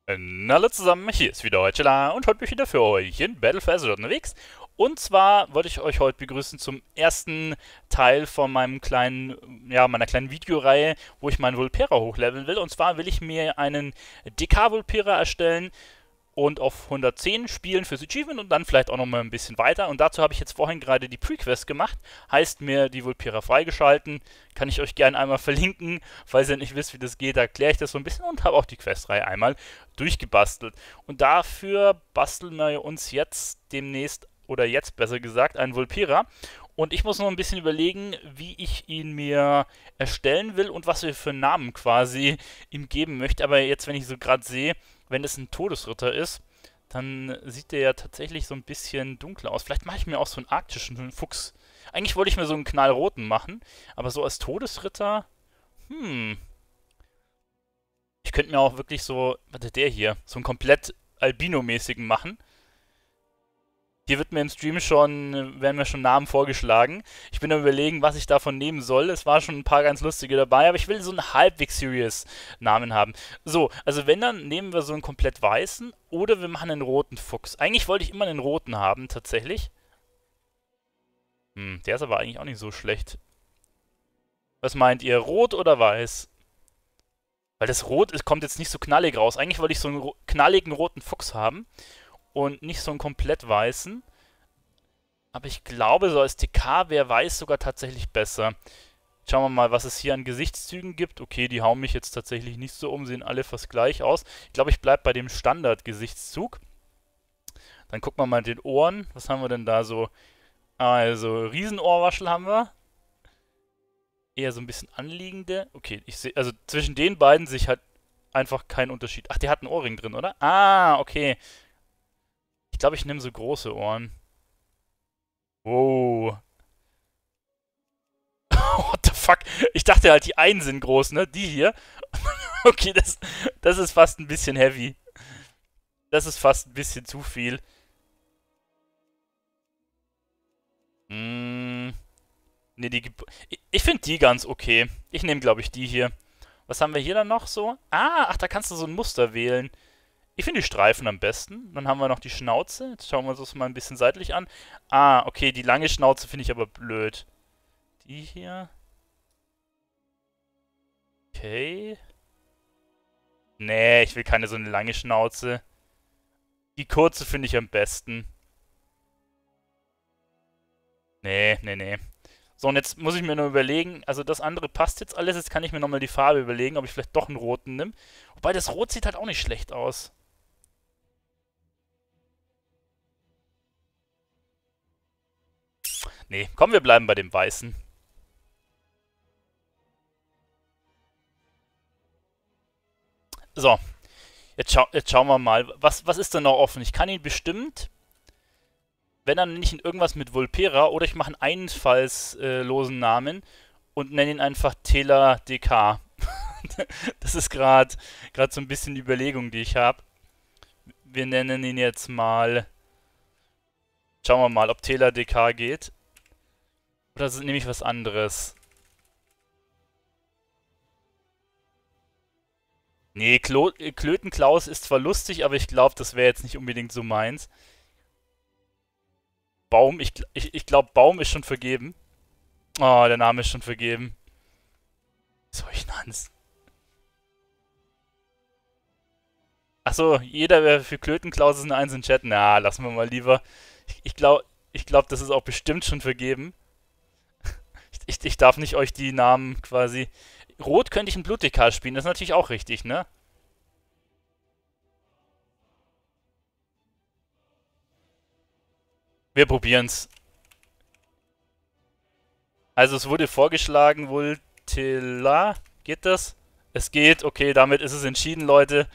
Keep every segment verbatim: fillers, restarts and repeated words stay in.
Na, hallo zusammen, hier ist wieder Heuchela und heute bin ich wieder für euch in Battle for Azeroth unterwegs. Und zwar wollte ich euch heute begrüßen zum ersten Teil von meinem kleinen, ja, meiner kleinen Videoreihe, wo ich meinen Vulpera hochleveln will. Und zwar will ich mir einen D K Vulpera erstellen und auf hundertzehn spielen fürs Achievement und dann vielleicht auch nochmal ein bisschen weiter. Und dazu habe ich jetzt vorhin gerade die Pre-Quest gemacht, heißt mir die Vulpera freigeschalten, kann ich euch gerne einmal verlinken, falls ihr nicht wisst, wie das geht, erkläre ich das so ein bisschen und habe auch die Questreihe einmal durchgebastelt. Und dafür basteln wir uns jetzt demnächst, oder jetzt besser gesagt, einen Vulpera. Und ich muss noch ein bisschen überlegen, wie ich ihn mir erstellen will und was wir für Namen quasi ihm geben möchte. Aber jetzt, wenn ich so gerade sehe, wenn es ein Todesritter ist, dann sieht der ja tatsächlich so ein bisschen dunkler aus. Vielleicht mache ich mir auch so einen arktischen Fuchs. Eigentlich wollte ich mir so einen knallroten machen, aber so als Todesritter, hm. Ich könnte mir auch wirklich so, warte, der hier, so einen komplett Albino-mäßigen machen. Hier wird mir im Stream schon, werden mir schon Namen vorgeschlagen. Ich bin am überlegen, was ich davon nehmen soll. Es waren schon ein paar ganz lustige dabei, aber ich will so einen halbwegs serious Namen haben. So, also wenn, dann nehmen wir so einen komplett weißen oder wir machen einen roten Fuchs. Eigentlich wollte ich immer einen roten haben, tatsächlich. Hm, der ist aber eigentlich auch nicht so schlecht. Was meint ihr, rot oder weiß? Weil das Rot ist, kommt jetzt nicht so knallig raus. Eigentlich wollte ich so einen ro knalligen roten Fuchs haben und nicht so einen komplett weißen. Aber ich glaube, so als T K wäre weiß sogar tatsächlich besser. Schauen wir mal, was es hier an Gesichtszügen gibt. Okay, die hauen mich jetzt tatsächlich nicht so um, sehen alle fast gleich aus. Ich glaube, ich bleibe bei dem Standard-Gesichtszug. Dann gucken wir mal den Ohren. Was haben wir denn da so? Also, Riesenohrwaschel haben wir. Eher so ein bisschen anliegende. Okay, ich sehe, also zwischen den beiden sehe ich halt einfach keinen Unterschied. Ach, der hat einen Ohrring drin, oder? Ah, okay. Ich glaube, ich nehme so große Ohren. Wow. What the fuck? Ich dachte halt, die einen sind groß, ne? Die hier. Okay, das, das ist fast ein bisschen heavy. Das ist fast ein bisschen zu viel. Mm, ne, die... Ich, ich finde die ganz okay. Ich nehme, glaube ich, die hier. Was haben wir hier dann noch so? Ah, ach, da kannst du so ein Muster wählen. Ich finde die Streifen am besten. Dann haben wir noch die Schnauze. Jetzt schauen wir uns das mal ein bisschen seitlich an. Ah, okay, die lange Schnauze finde ich aber blöd. Die hier. Okay. Nee, ich will keine so eine lange Schnauze. Die kurze finde ich am besten. Nee, nee, nee. So, und jetzt muss ich mir nur überlegen, also das andere passt jetzt alles. Jetzt kann ich mir nochmal die Farbe überlegen, ob ich vielleicht doch einen roten nehme. Wobei das Rot sieht halt auch nicht schlecht aus. Nee, komm, wir bleiben bei dem Weißen. So, jetzt, schau jetzt schauen wir mal. Was, was ist denn noch offen? Ich kann ihn bestimmt, wenn dann nenne ich ihn irgendwas mit Vulpera oder ich mache einen einfallslosen Namen und nenne ihn einfach Tela D K. Das ist gerade gerade so ein bisschen die Überlegung, die ich habe. Wir nennen ihn jetzt mal. Schauen wir mal, ob Tela D K geht. Oder nehme ich was anderes? Nee, Klo Klötenklaus ist zwar lustig, aber ich glaube, das wäre jetzt nicht unbedingt so meins. Baum, ich, ich, ich glaube, Baum ist schon vergeben. Oh, der Name ist schon vergeben. Soll ich Nanz? Achso, jeder wäre für Klötenklaus ist eine Eins in Chat. Na, lassen wir mal lieber. Ich, ich glaube, ich glaub, das ist auch bestimmt schon vergeben. Ich, ich, ich darf nicht euch die Namen quasi. Rot könnte ich ein Blut-D K spielen, das ist natürlich auch richtig, ne? Wir probieren's. Also es wurde vorgeschlagen, Voltilla. Geht das? Es geht, okay, damit ist es entschieden, Leute.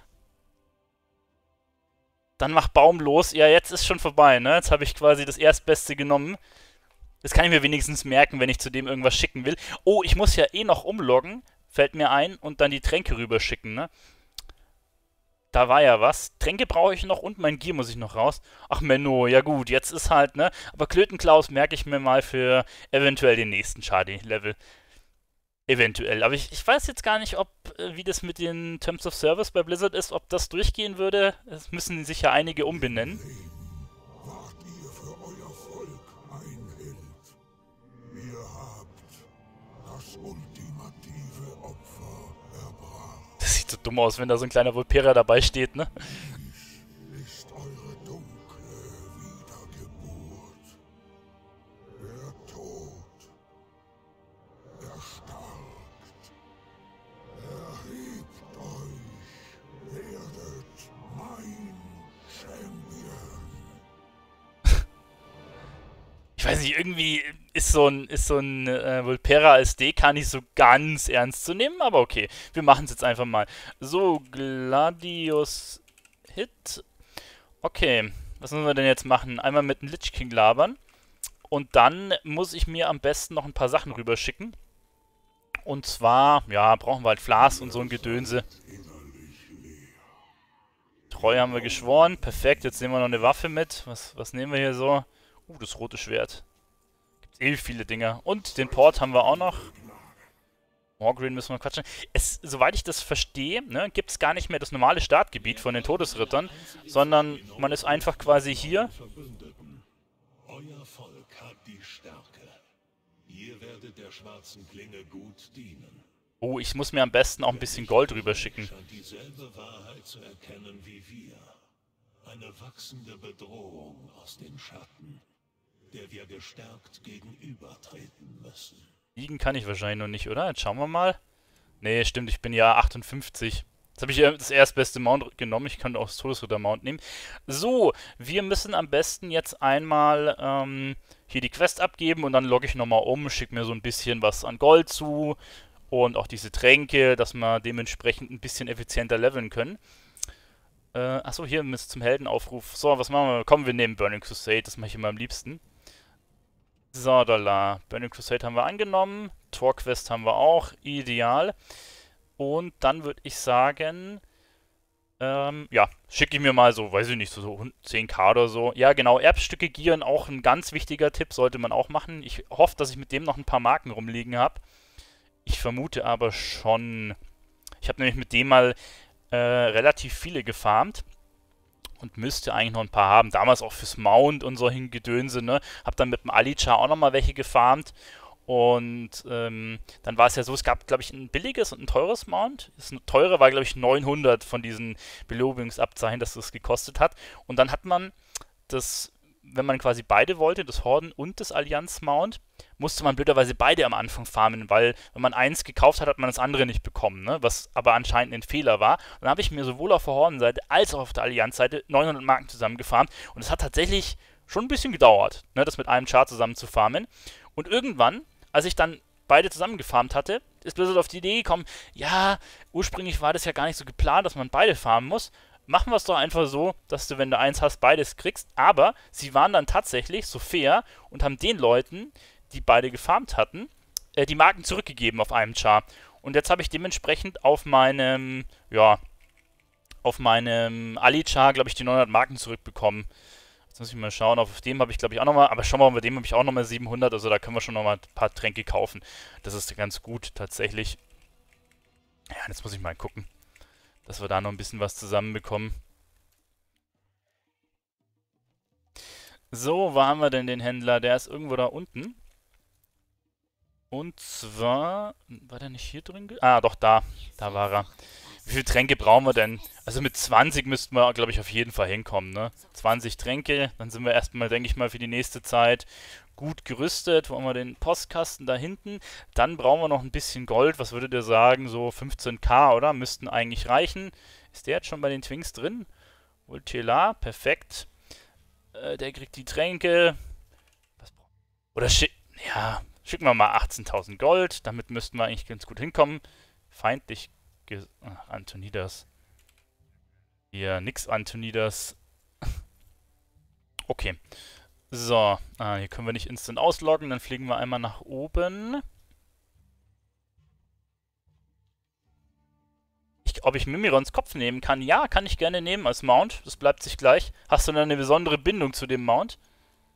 Dann mach Baum los. Ja, jetzt ist schon vorbei, ne? Jetzt habe ich quasi das Erstbeste genommen. Das kann ich mir wenigstens merken, wenn ich zu dem irgendwas schicken will. Oh, ich muss ja eh noch umloggen. Fällt mir ein. Und dann die Tränke rüberschicken, ne? Da war ja was. Tränke brauche ich noch und mein Gear muss ich noch raus. Ach Menno, ja gut, jetzt ist halt, ne? Aber Klötenklaus merke ich mir mal für eventuell den nächsten Schadi-Level. Eventuell. Aber ich, ich weiß jetzt gar nicht, ob, äh, wie das mit den Terms of Service bei Blizzard ist, ob das durchgehen würde. Es müssen sich ja einige umbenennen. Wart ihr für euer Volk ein Held. Ihr habt das ultimative Opfer erbracht. Das sieht so dumm aus, wenn da so ein kleiner Vulpera dabei steht, ne? Dies ist eure dunkle Wiedergeburt. Der Tod erstarkt. Erhebt euch. Werdet mein Champion. Ich weiß nicht, irgendwie ist so ein, ist so ein äh, Vulpera als D K nicht so ganz ernst zu nehmen, aber okay, wir machen es jetzt einfach mal. So, Gladius Hit. Okay, was müssen wir denn jetzt machen? Einmal mit dem Lich King labern. Und dann muss ich mir am besten noch ein paar Sachen rüberschicken. Und zwar, ja, brauchen wir halt Flas und so ein Gedönse. Treu haben wir geschworen. Perfekt, jetzt nehmen wir noch eine Waffe mit. Was, was nehmen wir hier so? Uh, das rote Schwert. Gibt eh viele Dinger. Und den Port haben wir auch noch. Morgreen müssen wir quatschen. Es, soweit ich das verstehe, ne, gibt es gar nicht mehr das normale Startgebiet von den Todesrittern, sondern man ist einfach quasi hier. Euer Volk hat die Stärke. Ihr werdet der schwarzen Klinge gut dienen. Oh, ich muss mir am besten auch ein bisschen Gold rüberschicken. Scheint dieselbe Wahrheit zu erkennen wie wir. Eine wachsende Bedrohung aus den Schatten, der wir gestärkt gegenübertreten müssen. Liegen kann ich wahrscheinlich noch nicht, oder? Jetzt schauen wir mal. Nee, stimmt, ich bin ja achtundfünfzig. Jetzt habe ich ja das erstbeste Mount genommen. Ich kann auch das Todesritter-Mount nehmen. So, wir müssen am besten jetzt einmal ähm, hier die Quest abgeben und dann logge ich nochmal um, schicke mir so ein bisschen was an Gold zu und auch diese Tränke, dass wir dementsprechend ein bisschen effizienter leveln können. Äh, achso, hier ist zum Heldenaufruf. So, was machen wir? Komm, wir nehmen Burning Crusade, das mache ich immer am liebsten. So, da la. Burning Crusade haben wir angenommen. Tor Quest haben wir auch. Ideal. Und dann würde ich sagen, ähm, ja, schicke ich mir mal so, weiß ich nicht, so, so zehn K oder so. Ja, genau, Erbstücke gieren, auch ein ganz wichtiger Tipp, sollte man auch machen. Ich hoffe, dass ich mit dem noch ein paar Marken rumliegen habe. Ich vermute aber schon. Ich habe nämlich mit dem mal äh, relativ viele gefarmt. Und müsste eigentlich noch ein paar haben. Damals auch fürs Mount und so Gedönse, ne? Hab dann mit dem Alichar auch nochmal welche gefarmt. Und ähm, dann war es ja so, es gab, glaube ich, ein billiges und ein teures Mount. Das teure war, glaube ich, neunhundert von diesen Belobigungsabzeichen, dass das gekostet hat. Und dann hat man das, wenn man quasi beide wollte, das Horden- und das Allianz-Mount, musste man blöderweise beide am Anfang farmen, weil wenn man eins gekauft hat, hat man das andere nicht bekommen, ne? Was aber anscheinend ein Fehler war. Und dann habe ich mir sowohl auf der Hordenseite als auch auf der Allianz-Seite neunhundert Marken zusammengefarmt und es hat tatsächlich schon ein bisschen gedauert, ne, das mit einem Char zusammen zu farmen. Und irgendwann, als ich dann beide zusammengefarmt hatte, ist Blizzard auf die Idee gekommen, ja, ursprünglich war das ja gar nicht so geplant, dass man beide farmen muss. Machen wir es doch einfach so, dass du, wenn du eins hast, beides kriegst. Aber sie waren dann tatsächlich so fair und haben den Leuten, die beide gefarmt hatten, äh, die Marken zurückgegeben auf einem Char. Und jetzt habe ich dementsprechend auf meinem, ja, auf meinem Ali-Char, glaube ich, die neunhundert Marken zurückbekommen. Jetzt muss ich mal schauen, auf dem habe ich, glaube ich, auch nochmal, aber schau mal, bei dem habe ich auch nochmal siebenhundert, also da können wir schon nochmal ein paar Tränke kaufen. Das ist ganz gut, tatsächlich. Ja, jetzt muss ich mal gucken, dass wir da noch ein bisschen was zusammenbekommen. So, wo haben wir denn den Händler? Der ist irgendwo da unten. Und zwar, war der nicht hier drin? Ah, doch, da. Da war er. Wie viele Tränke brauchen wir denn? Also mit zwanzig müssten wir, glaube ich, auf jeden Fall hinkommen, ne? zwanzig Tränke, dann sind wir erstmal, denke ich mal, für die nächste Zeit gut gerüstet. Wo haben wir den Postkasten da hinten? Dann brauchen wir noch ein bisschen Gold. Was würdet ihr sagen? So fünfzehn K, oder? Müssten eigentlich reichen. Ist der jetzt schon bei den Twinks drin? Ultela, perfekt. Äh, der kriegt die Tränke. Was Oder schick... Ja, schicken wir mal achtzehntausend Gold. Damit müssten wir eigentlich ganz gut hinkommen. Feindlich... Ach, Antonidas. Hier, nix Antonidas. Okay. So, ah, hier können wir nicht instant ausloggen. Dann fliegen wir einmal nach oben. Ich, ob ich Mimirons Kopf nehmen kann? Ja, kann ich gerne nehmen als Mount. Das bleibt sich gleich. Hast du dann eine besondere Bindung zu dem Mount?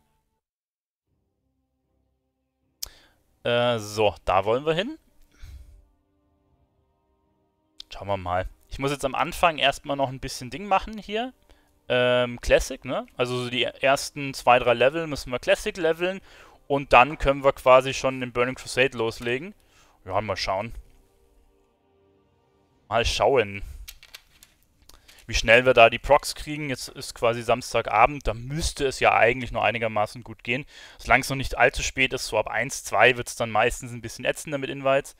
Äh, so, da wollen wir hin. Schauen wir mal. Ich muss jetzt am Anfang erstmal noch ein bisschen Ding machen hier. Ähm, Classic, ne? Also so die ersten zwei, drei Level müssen wir Classic leveln. Und dann können wir quasi schon den Burning Crusade loslegen. Ja, mal schauen. Mal schauen. Wie schnell wir da die Procs kriegen. Jetzt ist quasi Samstagabend. Da müsste es ja eigentlich noch einigermaßen gut gehen. Solange es noch nicht allzu spät ist, so ab eins, zwei wird es dann meistens ein bisschen ätzender mit Invites.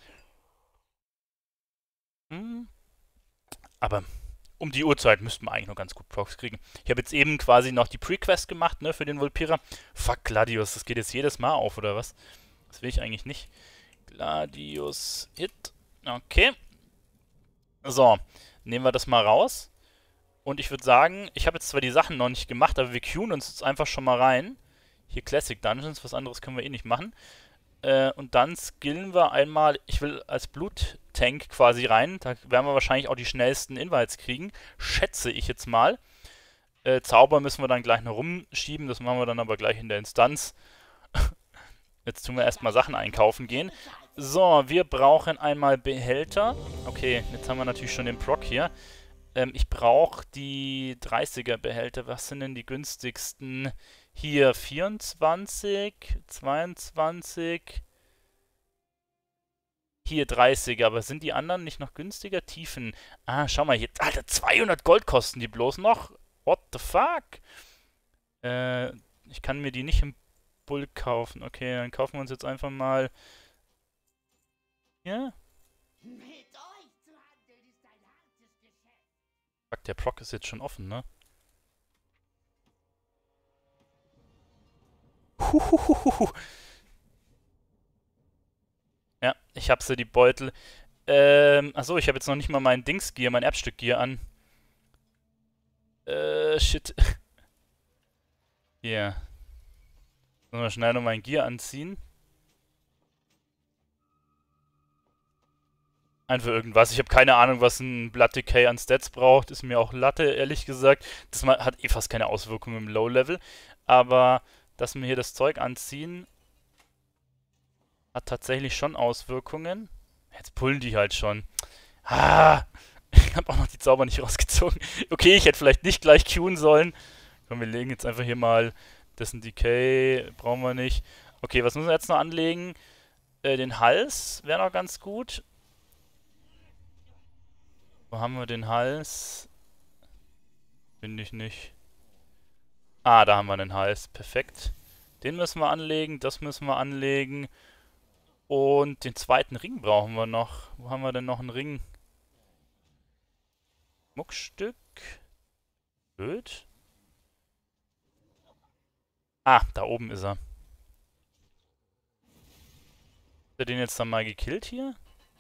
Hm. Aber um die Uhrzeit müssten wir eigentlich noch ganz gut Procs kriegen. Ich habe jetzt eben quasi noch die Pre-Quest gemacht, ne, für den Vulpira. Fuck, Gladius, das geht jetzt jedes Mal auf, oder was? Das will ich eigentlich nicht. Gladius Hit. Okay. So, nehmen wir das mal raus. Und ich würde sagen, ich habe jetzt zwar die Sachen noch nicht gemacht, aber wir queuen uns jetzt einfach schon mal rein. Hier Classic Dungeons, was anderes können wir eh nicht machen. Äh, und dann skillen wir einmal, ich will als Bluttank quasi rein. Da werden wir wahrscheinlich auch die schnellsten Invites kriegen. Schätze ich jetzt mal. Äh, Zauber müssen wir dann gleich noch rumschieben. Das machen wir dann aber gleich in der Instanz. Jetzt tun wir erstmal Sachen einkaufen gehen. So, wir brauchen einmal Behälter. Okay, jetzt haben wir natürlich schon den Proc hier. Ähm, ich brauche die dreißiger Behälter. Was sind denn die günstigsten? Hier vierundzwanzig, zweiundzwanzig. Hier dreißiger, aber sind die anderen nicht noch günstiger? Tiefen. Ah, schau mal hier. Alter, zweihundert Gold kosten die bloß noch. What the fuck? Äh, ich kann mir die nicht im Bulk kaufen. Okay, dann kaufen wir uns jetzt einfach mal. Ja? Fuck, der Proc ist jetzt schon offen, ne? Huhuhuhu. Ja, ich hab sie, die Beutel. Ähm, achso, ich habe jetzt noch nicht mal mein Dingsgear, mein Erbstückgear an. Äh, shit. Hier. Sollen wir schnell noch mein Gear anziehen? Einfach irgendwas. Ich habe keine Ahnung, was ein Blood Decay an Stats braucht. Ist mir auch Latte, ehrlich gesagt. Das hat eh fast keine Auswirkungen im Low-Level. Aber, dass wir hier das Zeug anziehen, hat tatsächlich schon Auswirkungen. Jetzt pullen die halt schon. Ah! Ich habe auch noch die Zauber nicht rausgezogen. Okay, ich hätte vielleicht nicht gleich queuen sollen. Komm, wir legen jetzt einfach hier mal dessen Decay. Brauchen wir nicht. Okay, was müssen wir jetzt noch anlegen? Äh, den Hals wäre noch ganz gut. Wo haben wir den Hals? Finde ich nicht. Ah, da haben wir den Hals. Perfekt. Den müssen wir anlegen. Das müssen wir anlegen. Und den zweiten Ring brauchen wir noch. Wo haben wir denn noch einen Ring? Muckstück. Blöd. Ah, da oben ist er. Hat er den jetzt dann mal gekillt hier?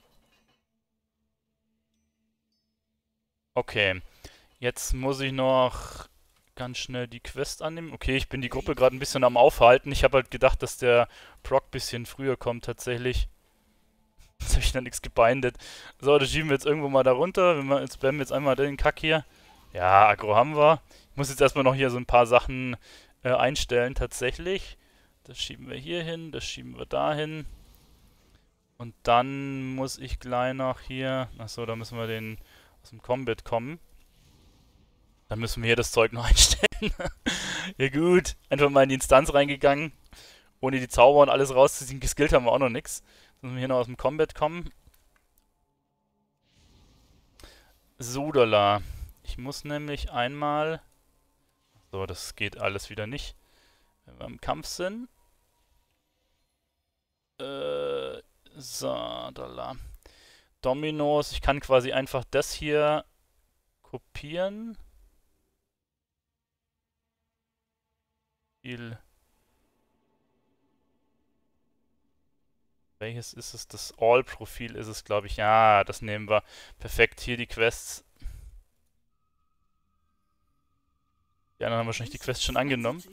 Okay. Jetzt muss ich noch ganz schnell die Quest annehmen. Okay, ich bin die Gruppe gerade ein bisschen am Aufhalten. Ich habe halt gedacht, dass der Proc ein bisschen früher kommt tatsächlich. Jetzt habe ich dann nichts gebindet. So, das schieben wir jetzt irgendwo mal da runter. Wenn wir jetzt spammen jetzt einmal den Kack hier. Ja, Aggro haben wir. Ich muss jetzt erstmal noch hier so ein paar Sachen äh, einstellen tatsächlich. Das schieben wir hier hin, das schieben wir da hin. Und dann muss ich gleich noch hier... Achso, da müssen wir den aus dem Combat kommen. Dann müssen wir hier das Zeug noch einstellen. Ja gut, einfach mal in die Instanz reingegangen. Ohne die Zauber und alles rauszuziehen. Geskillt haben wir auch noch nichts. Müssen wir hier noch aus dem Combat kommen. Sudala. Ich muss nämlich einmal... So, das geht alles wieder nicht. Wenn wir im Kampf sind. Äh, Sudala. Dominos. Ich kann quasi einfach das hier kopieren. Viel... Welches ist es? Das All-Profil ist es, glaube ich. Ja, das nehmen wir. Perfekt, hier die Quests. Die anderen haben wahrscheinlich die Quests schon angenommen.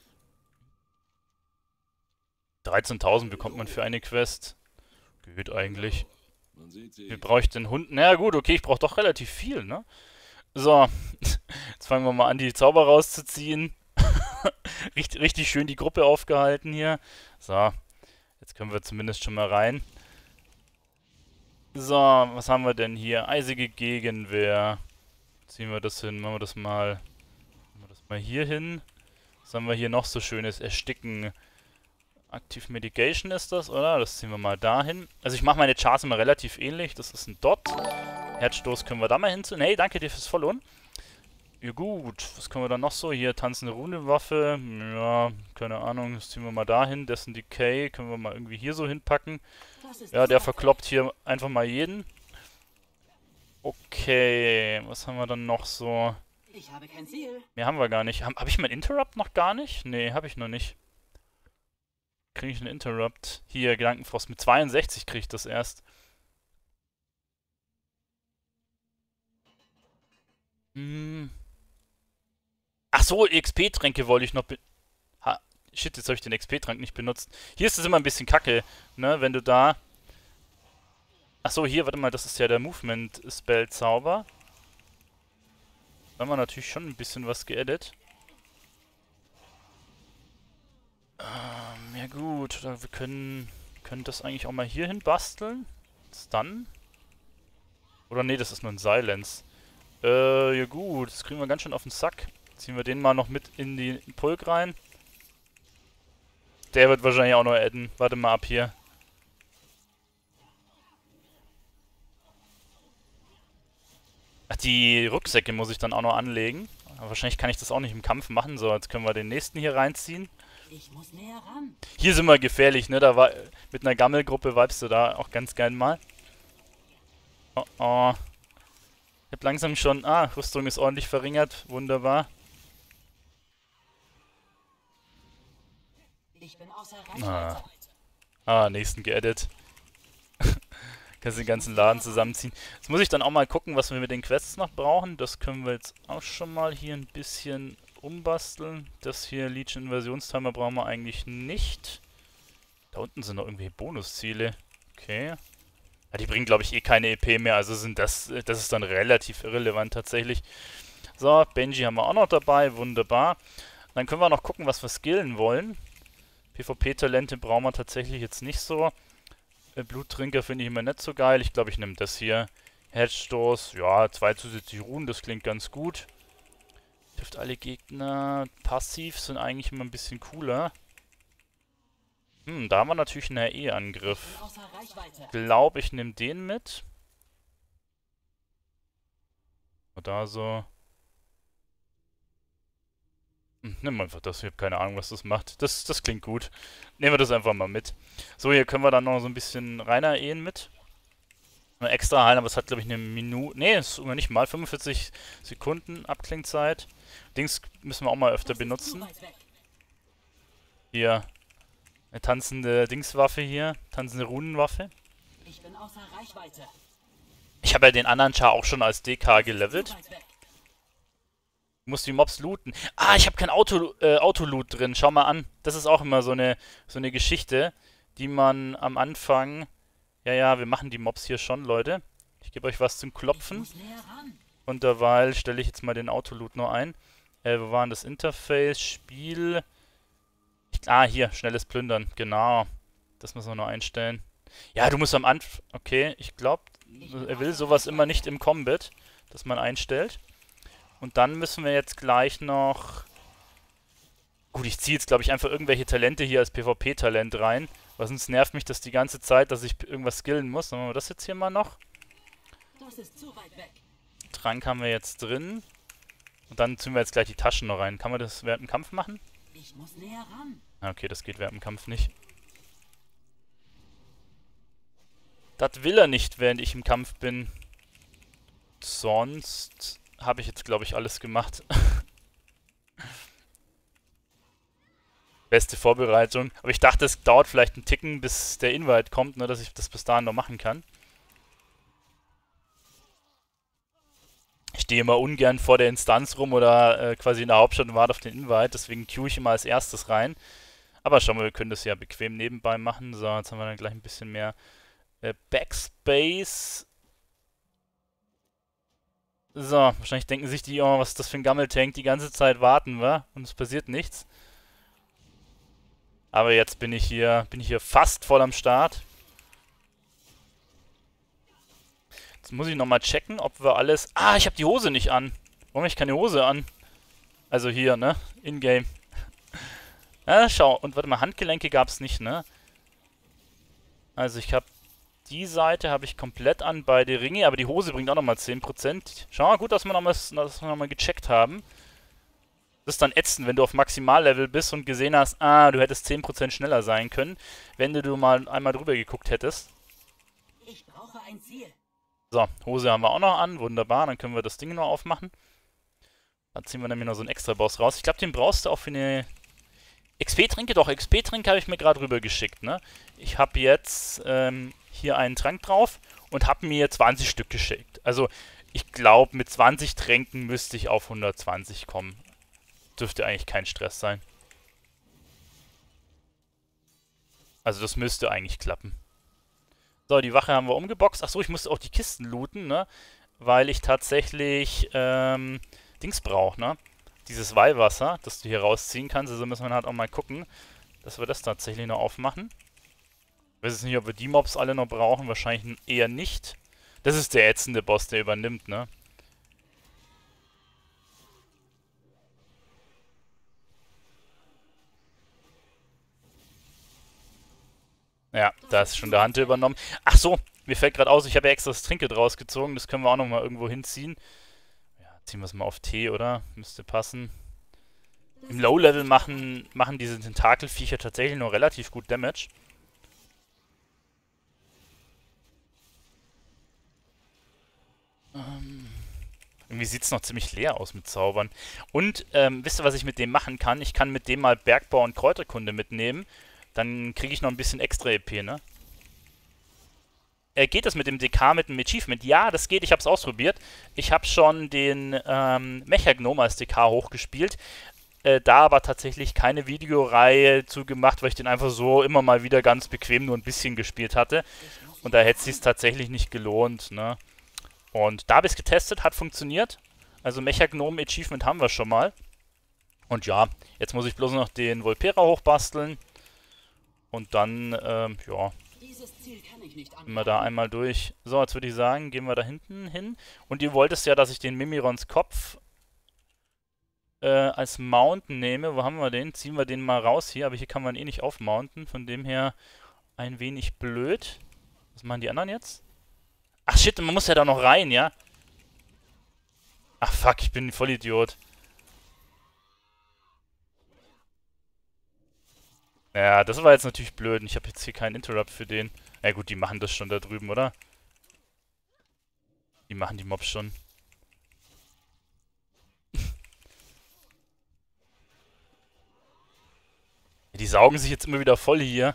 dreizehntausend bekommt man für eine Quest. Geht eigentlich. Wie brauche ich den Hund? Na gut, okay, ich brauche doch relativ viel, ne? So, jetzt fangen wir mal an, die Zauber rauszuziehen. richtig, richtig schön die Gruppe aufgehalten hier. So. Jetzt können wir zumindest schon mal rein. So, was haben wir denn hier? Eisige Gegenwehr. Ziehen wir das hin, machen wir das mal. Machen wir das mal hier hin. Was haben wir hier noch so schönes? Ersticken. Active Mitigation ist das, oder? Das ziehen wir mal dahin. Also ich mache meine Charts immer relativ ähnlich. Das ist ein Dot. Herzstoß können wir da mal hinzu. Hey, danke dir fürs Followen. Ja gut, was können wir dann noch so? Hier, tanzende Runewaffe. Ja, keine Ahnung, das ziehen wir mal dahin. Dessen Decay können wir mal irgendwie hier so hinpacken. Ja, der verkloppt hier einfach mal jeden. Okay, was haben wir dann noch so? Ich habe kein Ziel. Mehr haben wir gar nicht. Habe hab ich mein Interrupt noch gar nicht? Nee, habe ich noch nicht. Kriege ich einen Interrupt? Hier, Gedankenfrost. Mit zweiundsechzig kriege ich das erst. Hm. Ach so, X P-Tränke wollte ich noch... Be ha, shit, jetzt habe ich den X P-Trank nicht benutzt. Hier ist es immer ein bisschen kacke, ne, wenn du da... Ach so, hier, warte mal, das ist ja der Movement-Spell-Zauber. Da haben wir natürlich schon ein bisschen was geedit. Ähm, ja gut, oder wir können, können das eigentlich auch mal hier hin basteln. Stun? Oder nee, das ist nur ein Silence. Äh, ja gut, das kriegen wir ganz schön auf den Sack. Ziehen wir den mal noch mit in die Pulk rein. Der wird wahrscheinlich auch noch adden. Warte mal ab hier. Ach, die Rucksäcke muss ich dann auch noch anlegen. Aber wahrscheinlich kann ich das auch nicht im Kampf machen. So, jetzt können wir den nächsten hier reinziehen. Ich muss näher ran. Hier sind wir gefährlich, ne? Da war mit einer Gammelgruppe vibest du da auch ganz geil mal. Oh oh. Ich hab langsam schon... Ah, Rüstung ist ordentlich verringert. Wunderbar. Ich bin außer Ah, Reichweite. ah nächsten geedit. Kannst den ganzen Laden zusammenziehen. Jetzt muss ich dann auch mal gucken, was wir mit den Quests noch brauchen. Das können wir jetzt auch schon mal hier ein bisschen umbasteln. Das hier, Legion Invasionstimer, brauchen wir eigentlich nicht. Da unten sind noch irgendwie Bonusziele. Okay. Ja, die bringen, glaube ich, eh keine E P mehr. Also sind das, das ist dann relativ irrelevant tatsächlich. So, Benji haben wir auch noch dabei. Wunderbar. Dann können wir noch gucken, was wir skillen wollen. PvP-Talente brauchen wir tatsächlich jetzt nicht so. Bluttrinker finde ich immer nicht so geil. Ich glaube, ich nehme das hier. Herzstoß, ja, zwei zusätzliche Runen, das klingt ganz gut. Trifft alle Gegner. Passiv sind eigentlich immer ein bisschen cooler. Hm, da haben wir natürlich einen R E-Angriff. Außer Reichweite. Glaube, ich nehme den mit. Oder so. Hm, nimm einfach das. Ich habe keine Ahnung, was das macht. Das, das klingt gut. Nehmen wir das einfach mal mit. So, hier können wir dann noch so ein bisschen reiner Ehen mit. Nur extra heilen, aber es hat, glaube ich, eine Minute. Nee, ist sogar nicht mal. fünfundvierzig Sekunden Abklingzeit. Dings müssen wir auch mal öfter benutzen. Hier. Eine tanzende Dingswaffe hier. Tanzende Runenwaffe. Ich bin außer Reichweite. Ich habe ja den anderen Char auch schon als D K gelevelt. Ich muss die Mobs looten. Ah, ich habe kein Auto, äh, Autoloot drin. Schau mal an. Das ist auch immer so eine, so eine Geschichte, die man am Anfang... Ja, ja, wir machen die Mobs hier schon, Leute. Ich gebe euch was zum Klopfen. Und derweil stelle ich jetzt mal den Autoloot noch ein. Äh, wo war denn das Interface? Spiel... Ich, ah, hier, schnelles Plündern. Genau. Das müssen wir noch einstellen. Ja, du musst am Anfang... Okay, ich glaube, er will sowas immer nicht im Combat, dass man einstellt. Und dann müssen wir jetzt gleich noch... Gut, ich ziehe jetzt, glaube ich, einfach irgendwelche Talente hier als PvP-Talent rein. Weil sonst nervt mich das die ganze Zeit, dass ich irgendwas skillen muss. Dann machen wir das jetzt hier mal noch. Das ist zu weit weg. Trank haben wir jetzt drin. Und dann ziehen wir jetzt gleich die Taschen noch rein. Kann man das während dem Kampf machen? Ich muss näher ran. Ah, okay, das geht während dem Kampf nicht. Das will er nicht, während ich im Kampf bin. Sonst habe ich jetzt, glaube ich, alles gemacht. Beste Vorbereitung. Aber ich dachte, es dauert vielleicht einen Ticken, bis der Invite kommt, ne, dass ich das bis dahin noch machen kann. Ich stehe immer ungern vor der Instanz rum oder äh, quasi in der Hauptstadt und warte auf den Invite. Deswegen queue ich immer als erstes rein. Aber schauen wir, wir können das ja bequem nebenbei machen. So, jetzt haben wir dann gleich ein bisschen mehr äh, Backspace. So, wahrscheinlich denken sich die, oh, was ist das für ein Gammeltank? Die ganze Zeit warten wir und es passiert nichts. Aber jetzt bin ich hier, bin ich hier fast voll am Start. Jetzt muss ich nochmal checken, ob wir alles... Ah, ich habe die Hose nicht an. Warum habe ich keine Hose an? Also hier, ne? In-game. Ja, schau. Und warte mal, Handgelenke gab es nicht, ne? Also ich habe... Die Seite habe ich komplett an, beide Ringe, aber die Hose bringt auch nochmal zehn Prozent. Schau mal, gut, dass wir nochmal noch mal gecheckt haben. Das ist dann ätzend, wenn du auf Maximallevel bist und gesehen hast, ah, du hättest zehn Prozent schneller sein können, wenn du mal einmal drüber geguckt hättest. Ich brauche ein Ziel. So, Hose haben wir auch noch an, wunderbar, dann können wir das Ding noch aufmachen. Dann ziehen wir nämlich noch so einen extra Boss raus. Ich glaube, den brauchst du auch für eine... X P-Tränke, doch, X P-Tränke habe ich mir gerade rüber geschickt, ne? Ich habe jetzt ähm, hier einen Trank drauf und habe mir zwanzig Stück geschickt. Also, ich glaube, mit zwanzig Tränken müsste ich auf hundertzwanzig kommen. Dürfte eigentlich kein Stress sein. Also, das müsste eigentlich klappen. So, die Wache haben wir umgeboxt. Achso, ich musste auch die Kisten looten, ne? Weil ich tatsächlich, ähm, Dings brauche, ne? Dieses Weihwasser, das du hier rausziehen kannst. Also müssen wir halt auch mal gucken, dass wir das tatsächlich noch aufmachen. Ich weiß jetzt nicht, ob wir die Mobs alle noch brauchen. Wahrscheinlich eher nicht. Das ist der ätzende Boss, der übernimmt, ne? Ja, da ist schon der Hunter übernommen. Ach so, mir fällt gerade aus, ich habe ja extra das Trinkgeld rausgezogen. Das können wir auch noch mal irgendwo hinziehen. Ziehen wir es mal auf T, oder? Müsste passen. Im Low-Level machen, machen diese Tentakelviecher tatsächlich noch relativ gut Damage. Ähm, irgendwie sieht es noch ziemlich leer aus mit Zaubern. Und, ähm, wisst ihr, was ich mit dem machen kann? Ich kann mit dem mal Bergbau und Kräuterkunde mitnehmen. Dann kriege ich noch ein bisschen extra E P, ne? Äh, geht das mit dem D K, mit dem Achievement? Ja, das geht. Ich habe es ausprobiert. Ich habe schon den ähm, Mechagnome als D K hochgespielt. Äh, da aber tatsächlich keine Videoreihe zu gemacht, weil ich den einfach so immer mal wieder ganz bequem nur ein bisschen gespielt hatte. Und da hätte es sich tatsächlich nicht gelohnt, ne? Und da habe ich es getestet, hat funktioniert. Also Mechagnome Achievement haben wir schon mal. Und ja, jetzt muss ich bloß noch den Volpera hochbasteln. Und dann, ähm, ja... Dieses Ziel kann ich nicht Gehen wir da einmal durch. So, jetzt würde ich sagen, gehen wir da hinten hin. Und ihr wolltest ja, dass ich den Mimirons Kopf äh, als Mount nehme. Wo haben wir den? Ziehen wir den mal raus hier. Aber hier kann man eh nicht aufmounten. Von dem her ein wenig blöd. Was machen die anderen jetzt? Ach shit, man muss ja da noch rein, ja? Ach fuck, ich bin ein Vollidiot. Ja, das war jetzt natürlich blöd. Und ich habe jetzt hier keinen Interrupt für den. Ja gut, die machen das schon da drüben, oder? Die machen die Mobs schon. Die saugen sich jetzt immer wieder voll hier.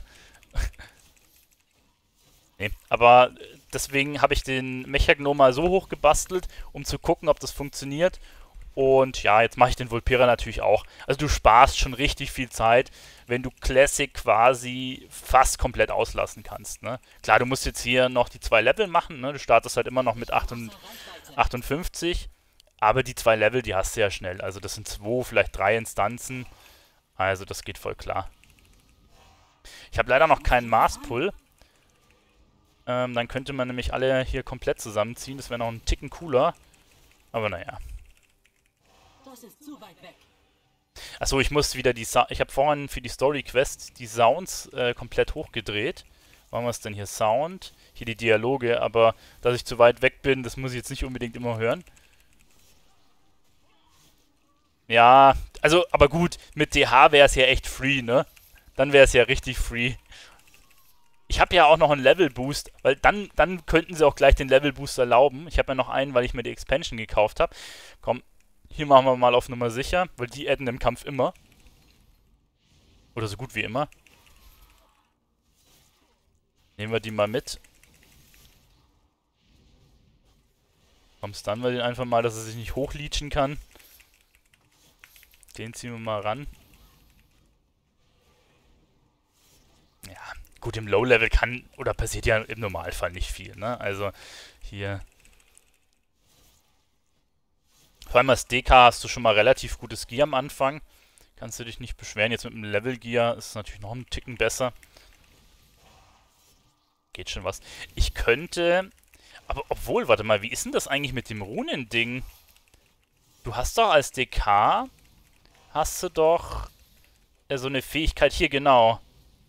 Nee, aber deswegen habe ich den Mechagnome mal so hoch gebastelt, um zu gucken, ob das funktioniert. Und ja, jetzt mache ich den Volpera natürlich auch. Also du sparst schon richtig viel Zeit, wenn du Classic quasi fast komplett auslassen kannst, ne? Klar, du musst jetzt hier noch die zwei Level machen, ne? Du startest halt immer noch mit achtundfünfzig. Aber die zwei Level, die hast du ja schnell. Also das sind zwei, vielleicht drei Instanzen. Also das geht voll klar. Ich habe leider noch keinen Mars-Pull. Ähm, dann könnte man nämlich alle hier komplett zusammenziehen. Das wäre noch ein Ticken cooler. Aber naja. Das ist zu weit weg. Achso, ich muss wieder die... Sa ich habe vorhin für die Story-Quest die Sounds äh, komplett hochgedreht. Wo haben wir es denn hier? Sound. Hier die Dialoge, aber dass ich zu weit weg bin, das muss ich jetzt nicht unbedingt immer hören. Ja, also, aber gut, mit D H wäre es ja echt free, ne? Dann wäre es ja richtig free. Ich habe ja auch noch einen Level-Boost, weil dann, dann könnten sie auch gleich den Level-Boost erlauben. Ich habe ja noch einen, weil ich mir die Expansion gekauft habe. Komm, hier machen wir mal auf Nummer sicher, weil die adden im Kampf immer. Oder so gut wie immer. Nehmen wir die mal mit. Komm, stunnen wir den einfach mal, dass er sich nicht hochleechen kann. Den ziehen wir mal ran. Ja, gut, im Low-Level kann, oder passiert ja im Normalfall nicht viel, ne? Also, hier... Vor allem als D K hast du schon mal relativ gutes Gear am Anfang. Kannst du dich nicht beschweren. Jetzt mit dem Level-Gear ist es natürlich noch einen Ticken besser. Geht schon was. Ich könnte Aber obwohl, warte mal, wie ist denn das eigentlich mit dem Runending? Du hast doch als D K, hast du doch äh, so eine Fähigkeit hier, genau.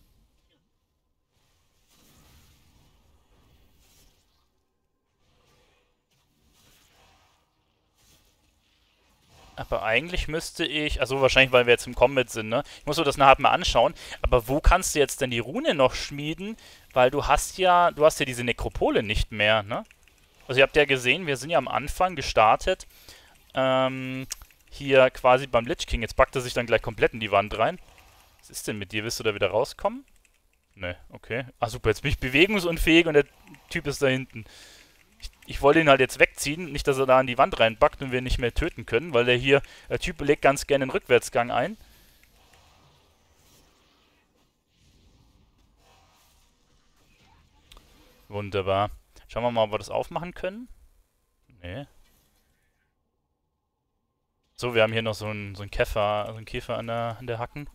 Aber eigentlich müsste ich, also wahrscheinlich, weil wir jetzt im Combat sind, ne? Ich muss mir das nachher mal anschauen. Aber wo kannst du jetzt denn die Rune noch schmieden? Weil du hast ja, du hast ja diese Nekropole nicht mehr, ne? Also ihr habt ja gesehen, wir sind ja am Anfang gestartet. Ähm, hier quasi beim Lich King. Jetzt packt er sich dann gleich komplett in die Wand rein. Was ist denn mit dir? Willst du da wieder rauskommen? Ne, okay. Ah, super, jetzt bin ich bewegungsunfähig und der Typ ist da hinten. Ich, ich wollte ihn halt jetzt wegziehen, nicht, dass er da an die Wand reinbackt und wir ihn nicht mehr töten können, weil der hier, der Typ legt ganz gerne einen Rückwärtsgang ein. Wunderbar. Schauen wir mal, ob wir das aufmachen können. Nee. So, wir haben hier noch so einen, so einen Käfer, so einen Käfer an der, an der Hacken.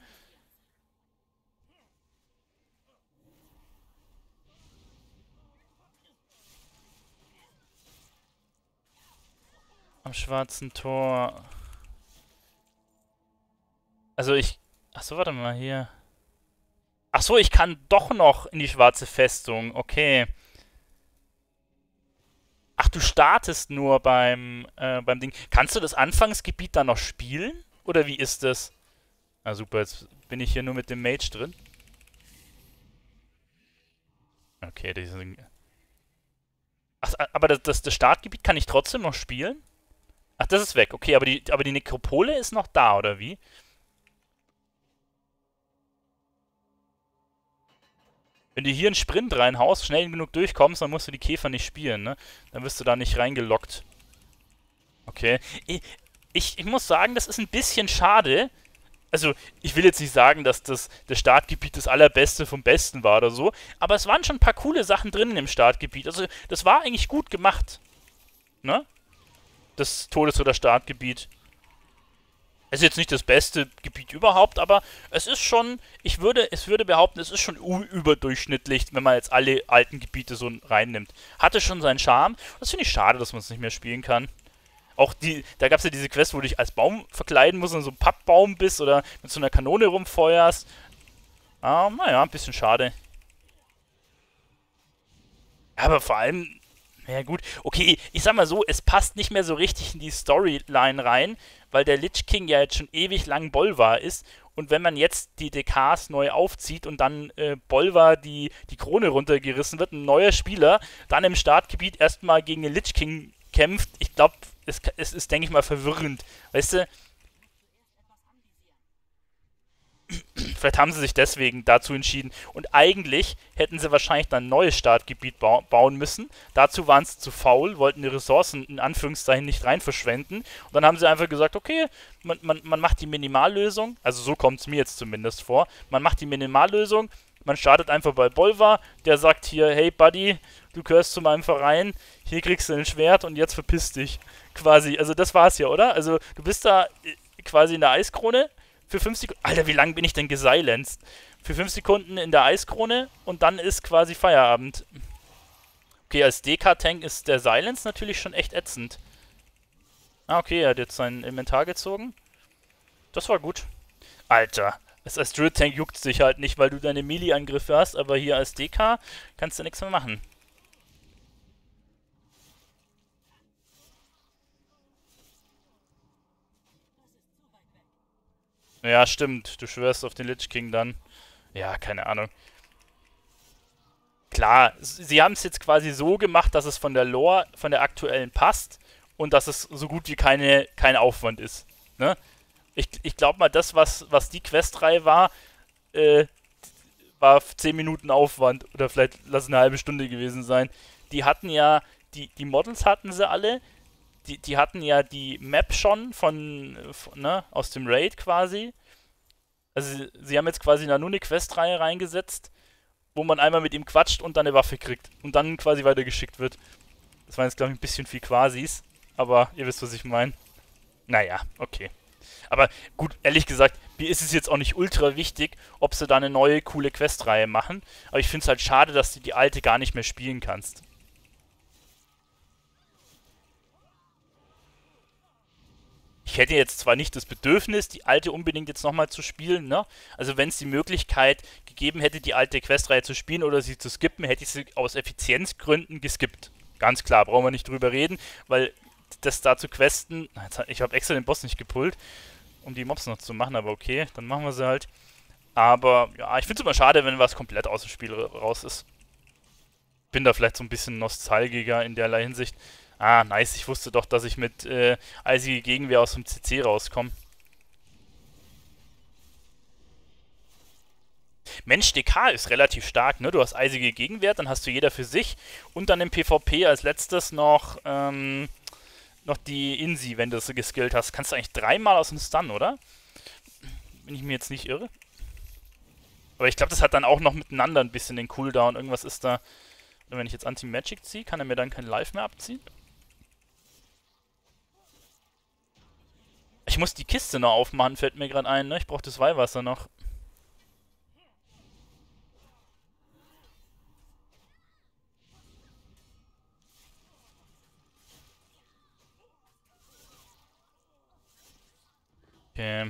Am schwarzen Tor. Also ich... Achso, warte mal, hier. Achso, ich kann doch noch in die schwarze Festung. Okay. Ach, du startest nur beim, äh, beim Ding. Kannst du das Anfangsgebiet dann noch spielen? Oder wie ist das? Ah, super, jetzt bin ich hier nur mit dem Mage drin. Okay, das ist... Ach, aber das, das, das Startgebiet kann ich trotzdem noch spielen? Ach, das ist weg. Okay, aber die, aber die Nekropole ist noch da, oder wie? Wenn du hier einen Sprint reinhaust, schnell genug durchkommst, dann musst du die Käfer nicht spielen, ne? Dann wirst du da nicht reingelockt. Okay. Ich, ich, ich muss sagen, das ist ein bisschen schade. Also, ich will jetzt nicht sagen, dass das, das Startgebiet das allerbeste vom Besten war oder so, aber es waren schon ein paar coole Sachen drin im Startgebiet. Also, das war eigentlich gut gemacht. Ne? Das Todes- oder Startgebiet. Es ist jetzt nicht das beste Gebiet überhaupt, aber es ist schon, ich würde, es würde behaupten, es ist schon überdurchschnittlich, wenn man jetzt alle alten Gebiete so reinnimmt. Hatte schon seinen Charme. Das finde ich schade, dass man es nicht mehr spielen kann. Auch die, da gab es ja diese Quest, wo du dich als Baum verkleiden musst und so ein Pappbaum bist oder mit so einer Kanone rumfeuerst. Ah, naja, ein bisschen schade. Aber vor allem, ja gut, okay, ich sag mal so, es passt nicht mehr so richtig in die Storyline rein, weil der Lich King ja jetzt schon ewig lang Bolvar ist. Und wenn man jetzt die D Ks neu aufzieht und dann äh, Bolvar die, die Krone runtergerissen wird, ein neuer Spieler, dann im Startgebiet erstmal gegen den Lich King kämpft, ich glaube, es, es ist, denke ich mal, verwirrend. Weißt du, vielleicht haben sie sich deswegen dazu entschieden. Und eigentlich hätten sie wahrscheinlich dann ein neues Startgebiet ba bauen müssen. Dazu waren sie zu faul, wollten die Ressourcen in Anführungszeichen nicht rein verschwenden. Und dann haben sie einfach gesagt, okay, man, man, man macht die Minimallösung. Also so kommt es mir jetzt zumindest vor. Man macht die Minimallösung. Man startet einfach bei Bolvar. Der sagt hier, hey Buddy, du gehörst zu meinem Verein. Hier kriegst du ein Schwert und jetzt verpiss dich. Quasi. Also das war's ja, oder? Also du bist da quasi in der Eiskrone. Für fünf Sekunden. Alter, wie lange bin ich denn gesilenced? Für fünf Sekunden in der Eiskrone und dann ist quasi Feierabend. Okay, als D K-Tank ist der Silence natürlich schon echt ätzend. Ah, okay, er hat jetzt sein Inventar gezogen. Das war gut. Alter, als Druid-Tank juckt sich halt nicht, weil du deine Melee-Angriffe hast, aber hier als D K kannst du nichts mehr machen. Ja, stimmt. Du schwörst auf den Lich King dann. Ja, keine Ahnung. Klar, sie haben es jetzt quasi so gemacht, dass es von der Lore, von der aktuellen passt und dass es so gut wie keine, kein Aufwand ist. Ne? Ich, ich glaube mal, das, was, was die Questreihe war, äh, war zehn Minuten Aufwand oder vielleicht lass es eine halbe Stunde gewesen sein. Die hatten ja, die, die Models hatten sie alle, die, die hatten ja die Map schon von, von ne, aus dem Raid quasi. Also sie, sie haben jetzt quasi da nur eine Questreihe reingesetzt, wo man einmal mit ihm quatscht und dann eine Waffe kriegt und dann quasi weitergeschickt wird. Das waren jetzt, glaube ich, ein bisschen viel Quasis, aber ihr wisst, was ich meine. Naja, okay. Aber gut, ehrlich gesagt, mir ist es jetzt auch nicht ultra wichtig, ob sie da eine neue, coole Questreihe machen. Aber ich finde es halt schade, dass du die alte gar nicht mehr spielen kannst. Ich hätte jetzt zwar nicht das Bedürfnis, die alte unbedingt jetzt nochmal zu spielen, ne? Also wenn es die Möglichkeit gegeben hätte, die alte Questreihe zu spielen oder sie zu skippen, hätte ich sie aus Effizienzgründen geskippt. Ganz klar, brauchen wir nicht drüber reden, weil das da zu questen... Ich habe extra den Boss nicht gepullt, um die Mobs noch zu machen, aber okay, dann machen wir sie halt. Aber ja, ich finde es immer schade, wenn was komplett aus dem Spiel raus ist. Bin da vielleicht so ein bisschen nostalgischer in derlei Hinsicht. Ah, nice. Ich wusste doch, dass ich mit äh, eisige Gegenwehr aus dem C C rauskomme. Mensch, D K ist relativ stark, ne? Du hast eisige Gegenwehr, dann hast du jeder für sich. Und dann im PvP als letztes noch, ähm, noch die Insi, wenn du das geskillt hast. Kannst du eigentlich dreimal aus dem Stun, oder? Wenn ich mir jetzt nicht irre. Aber ich glaube, das hat dann auch noch miteinander ein bisschen den Cooldown. Irgendwas ist da... Und wenn ich jetzt Anti-Magic ziehe, kann er mir dann kein Life mehr abziehen? Ich muss die Kiste noch aufmachen, fällt mir gerade ein, ne? Ich brauche das Weihwasser noch. Okay.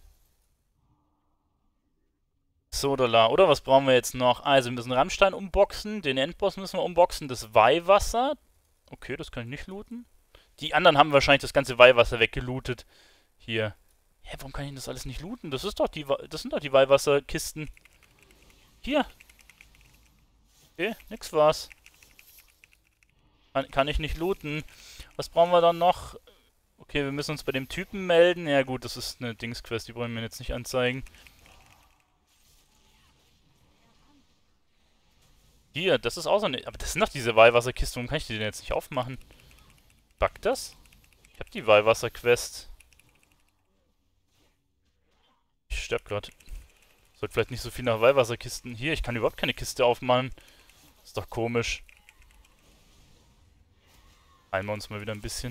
Sodala. Oder was brauchen wir jetzt noch? Also, wir müssen Rammstein unboxen. Den Endboss müssen wir unboxen. Das Weihwasser. Okay, das kann ich nicht looten. Die anderen haben wahrscheinlich das ganze Weihwasser weggelootet. Hier. Hä, warum kann ich das alles nicht looten? Das ist doch die, das sind doch die Weihwasserkisten. Hier. Okay, nix war's. Kann, kann ich nicht looten. Was brauchen wir dann noch? Okay, wir müssen uns bei dem Typen melden. Ja gut, das ist eine Dingsquest, die wollen wir jetzt nicht anzeigen. Hier, das ist auch so eine... Aber das sind doch diese Weihwasserkisten. Warum kann ich die denn jetzt nicht aufmachen? Buggt das? Ich hab die Weihwasser-Quest. Ich sterb grad. Sollte vielleicht nicht so viel nach Weihwasserkisten. Hier, ich kann überhaupt keine Kiste aufmachen. Ist doch komisch. Heilen wir uns mal wieder ein bisschen.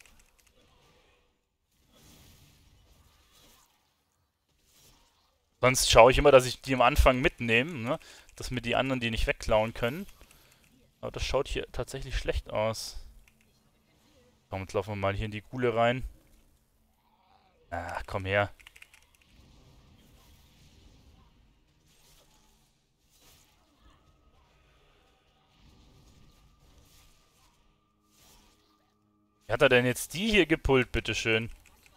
Sonst schaue ich immer, dass ich die am Anfang mitnehme, ne? Dass mir die anderen die nicht wegklauen können. Aber das schaut hier tatsächlich schlecht aus. Komm, jetzt laufen wir mal hier in die Gule rein. Ach, komm her. Wie hat er denn jetzt die hier gepullt, bitteschön?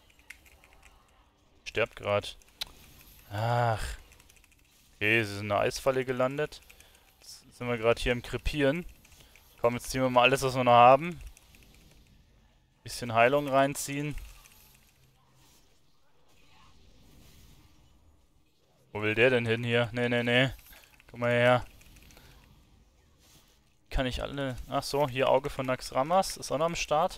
Sterbt grad. Ach. Okay, sie sind in der Eisfalle gelandet. Jetzt sind wir gerade hier im Krepieren. Komm, jetzt ziehen wir mal alles, was wir noch haben. Bisschen Heilung reinziehen. Wo will der denn hin hier? Nee, nee, nee. Komm mal her. Kann ich alle... Ach so, hier Auge von Naxxramas. Ist auch noch am Start.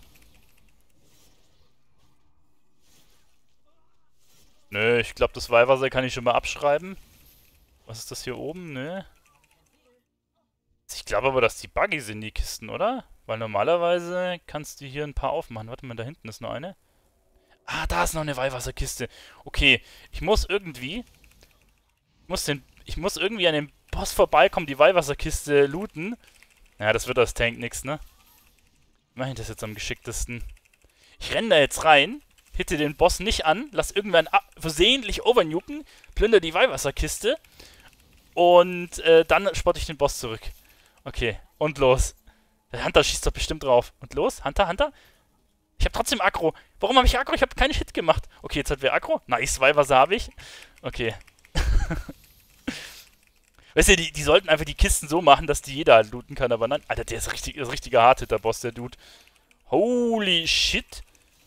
Nö, ich glaube, das Weihwasser kann ich schon mal abschreiben. Was ist das hier oben? Nö. Ich glaube aber, dass die buggy sind, die Kisten, oder? Weil normalerweise kannst du hier ein paar aufmachen. Warte mal, da hinten ist noch eine. Ah, da ist noch eine Weihwasserkiste. Okay, ich muss irgendwie... Ich muss, den, ich muss irgendwie an dem Boss vorbeikommen, die Weihwasserkiste looten. Ja, das wird als Tank nix, ne? Wie mache ich das jetzt am geschicktesten? Ich renne da jetzt rein, hitte den Boss nicht an, lass irgendwann versehentlich overnuken, plünder die Weihwasserkiste und äh, dann spotte ich den Boss zurück. Okay, und los. Der Hunter schießt doch bestimmt drauf. Und los, Hunter, Hunter? Ich habe trotzdem Aggro. Warum habe ich Aggro? Ich habe keinen Hit gemacht. Okay, jetzt hat wer Aggro. Nice, Weihwasser habe ich. Okay. Weißt du, die, die sollten einfach die Kisten so machen, dass die jeder halt looten kann, aber nein. Alter, der ist richtig, ist richtiger Hardhitter-Boss, der Dude. Holy shit.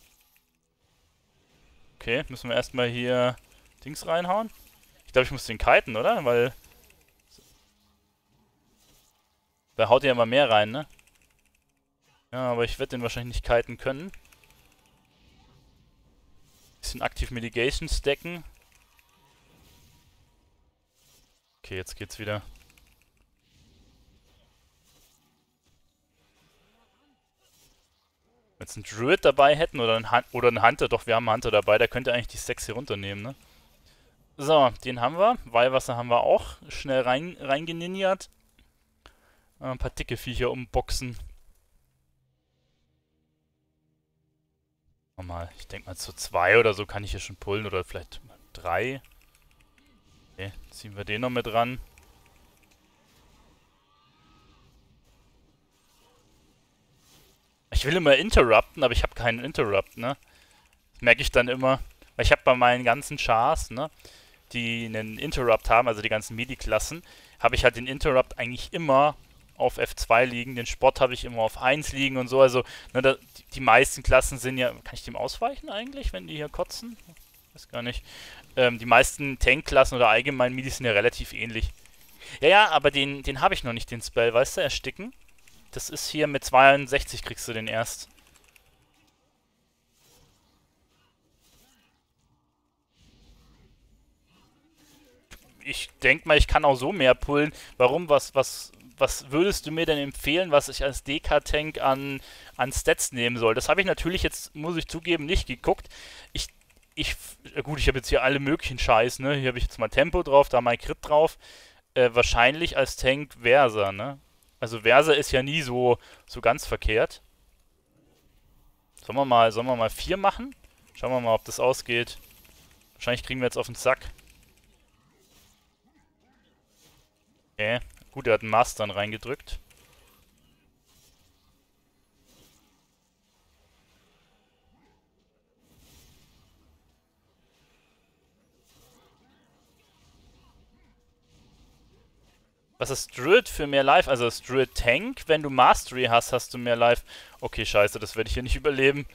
Okay, müssen wir erstmal hier Dings reinhauen. Ich glaube, ich muss den kiten, oder? Weil... Da haut ja immer mehr rein, ne? Ja, aber ich werde den wahrscheinlich nicht kiten können. Bisschen Active Mitigation stacken. Okay, jetzt geht's wieder. Wenn wir jetzt einen Druid dabei hätten oder einen, oder einen Hunter, doch, wir haben einen Hunter dabei, der könnte eigentlich die Stacks hier runternehmen, ne? So, den haben wir. Weihwasser haben wir auch. Schnell rein, reingeninjert. Ein paar dicke Viecher umboxen. Nochmal, ich denke mal zu zwei oder so kann ich hier schon pullen oder vielleicht drei. Okay, ziehen wir den noch mit ran. Ich will immer interrupten, aber ich habe keinen Interrupt, ne? Das merke ich dann immer. Weil ich habe bei meinen ganzen Chars, ne, die einen Interrupt haben, also die ganzen Midi-Klassen, habe ich halt den Interrupt eigentlich immer auf F zwei liegen, den Spot habe ich immer auf eins liegen und so, also ne, da, die, die meisten Klassen sind ja, kann ich dem ausweichen eigentlich, wenn die hier kotzen? Weiß gar nicht. Ähm, die meisten Tank-Klassen oder allgemein Midis sind ja relativ ähnlich. Ja, ja, aber den, den habe ich noch nicht, den Spell, weißt du, ersticken. Das ist hier mit zweiundsechzig kriegst du den erst. Ich denke mal, ich kann auch so mehr pullen. Warum? Was, was, was würdest du mir denn empfehlen, was ich als D K-Tank an, an Stats nehmen soll? Das habe ich natürlich jetzt, muss ich zugeben, nicht geguckt. Ich, ich, gut, ich habe jetzt hier alle möglichen Scheiß, ne? Hier habe ich jetzt mal Tempo drauf, da mal Crit drauf. Äh, wahrscheinlich als Tank Versa, ne? Also Versa ist ja nie so, so ganz verkehrt. Sollen wir mal, sollen wir mal vier machen? Schauen wir mal, ob das ausgeht. Wahrscheinlich kriegen wir jetzt auf den Sack. Okay, gut, er hat einen Mastern reingedrückt. Was ist Druid für mehr Life? Also ist Druid Tank, wenn du Mastery hast, hast du mehr Life. Okay, scheiße, das werde ich hier nicht überleben.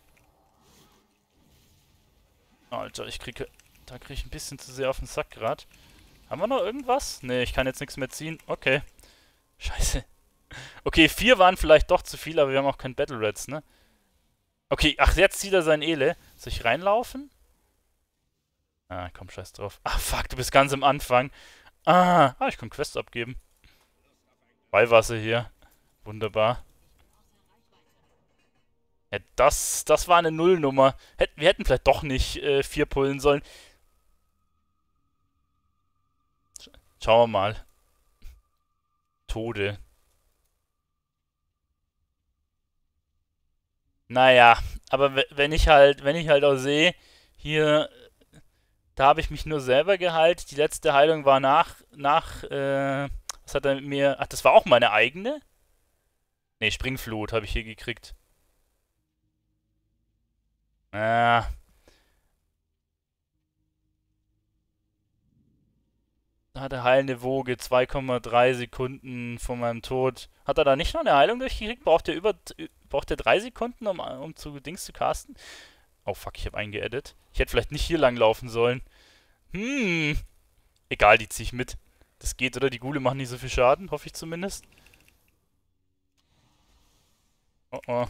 Alter, ich kriege... Da kriege ich ein bisschen zu sehr auf den Sack gerade. Haben wir noch irgendwas? Ne, ich kann jetzt nichts mehr ziehen. Okay. Scheiße. Okay, vier waren vielleicht doch zu viel, aber wir haben auch kein Battle Reds, ne? Okay, ach, jetzt zieht er sein Ele. Soll ich reinlaufen? Ah, komm, scheiß drauf. Ah, fuck, du bist ganz am Anfang. Ah, ah ich kann Quest abgeben. Weihwasser hier. Wunderbar. Ja, das, das war eine Nullnummer. Hätt, wir hätten vielleicht doch nicht äh, vier pullen sollen. Schauen wir mal. Tode. Naja, aber wenn ich halt, wenn ich halt auch sehe, hier, da habe ich mich nur selber geheilt. Die letzte Heilung war nach, nach, äh, was hat er mit mir, ach, das war auch meine eigene? Ne, Springflut habe ich hier gekriegt. Ah. Da hat er heilende Woge, zwei Komma drei Sekunden vor meinem Tod. Hat er da nicht noch eine Heilung durchgekriegt? Braucht er über, braucht er drei Sekunden, um, um zu Dings zu casten? Oh fuck, ich habe eingeedit. Ich hätte vielleicht nicht hier lang laufen sollen. Hm. Egal, die ziehe ich mit. Das geht, oder? Die Ghule machen nicht so viel Schaden, hoffe ich zumindest. Oh oh.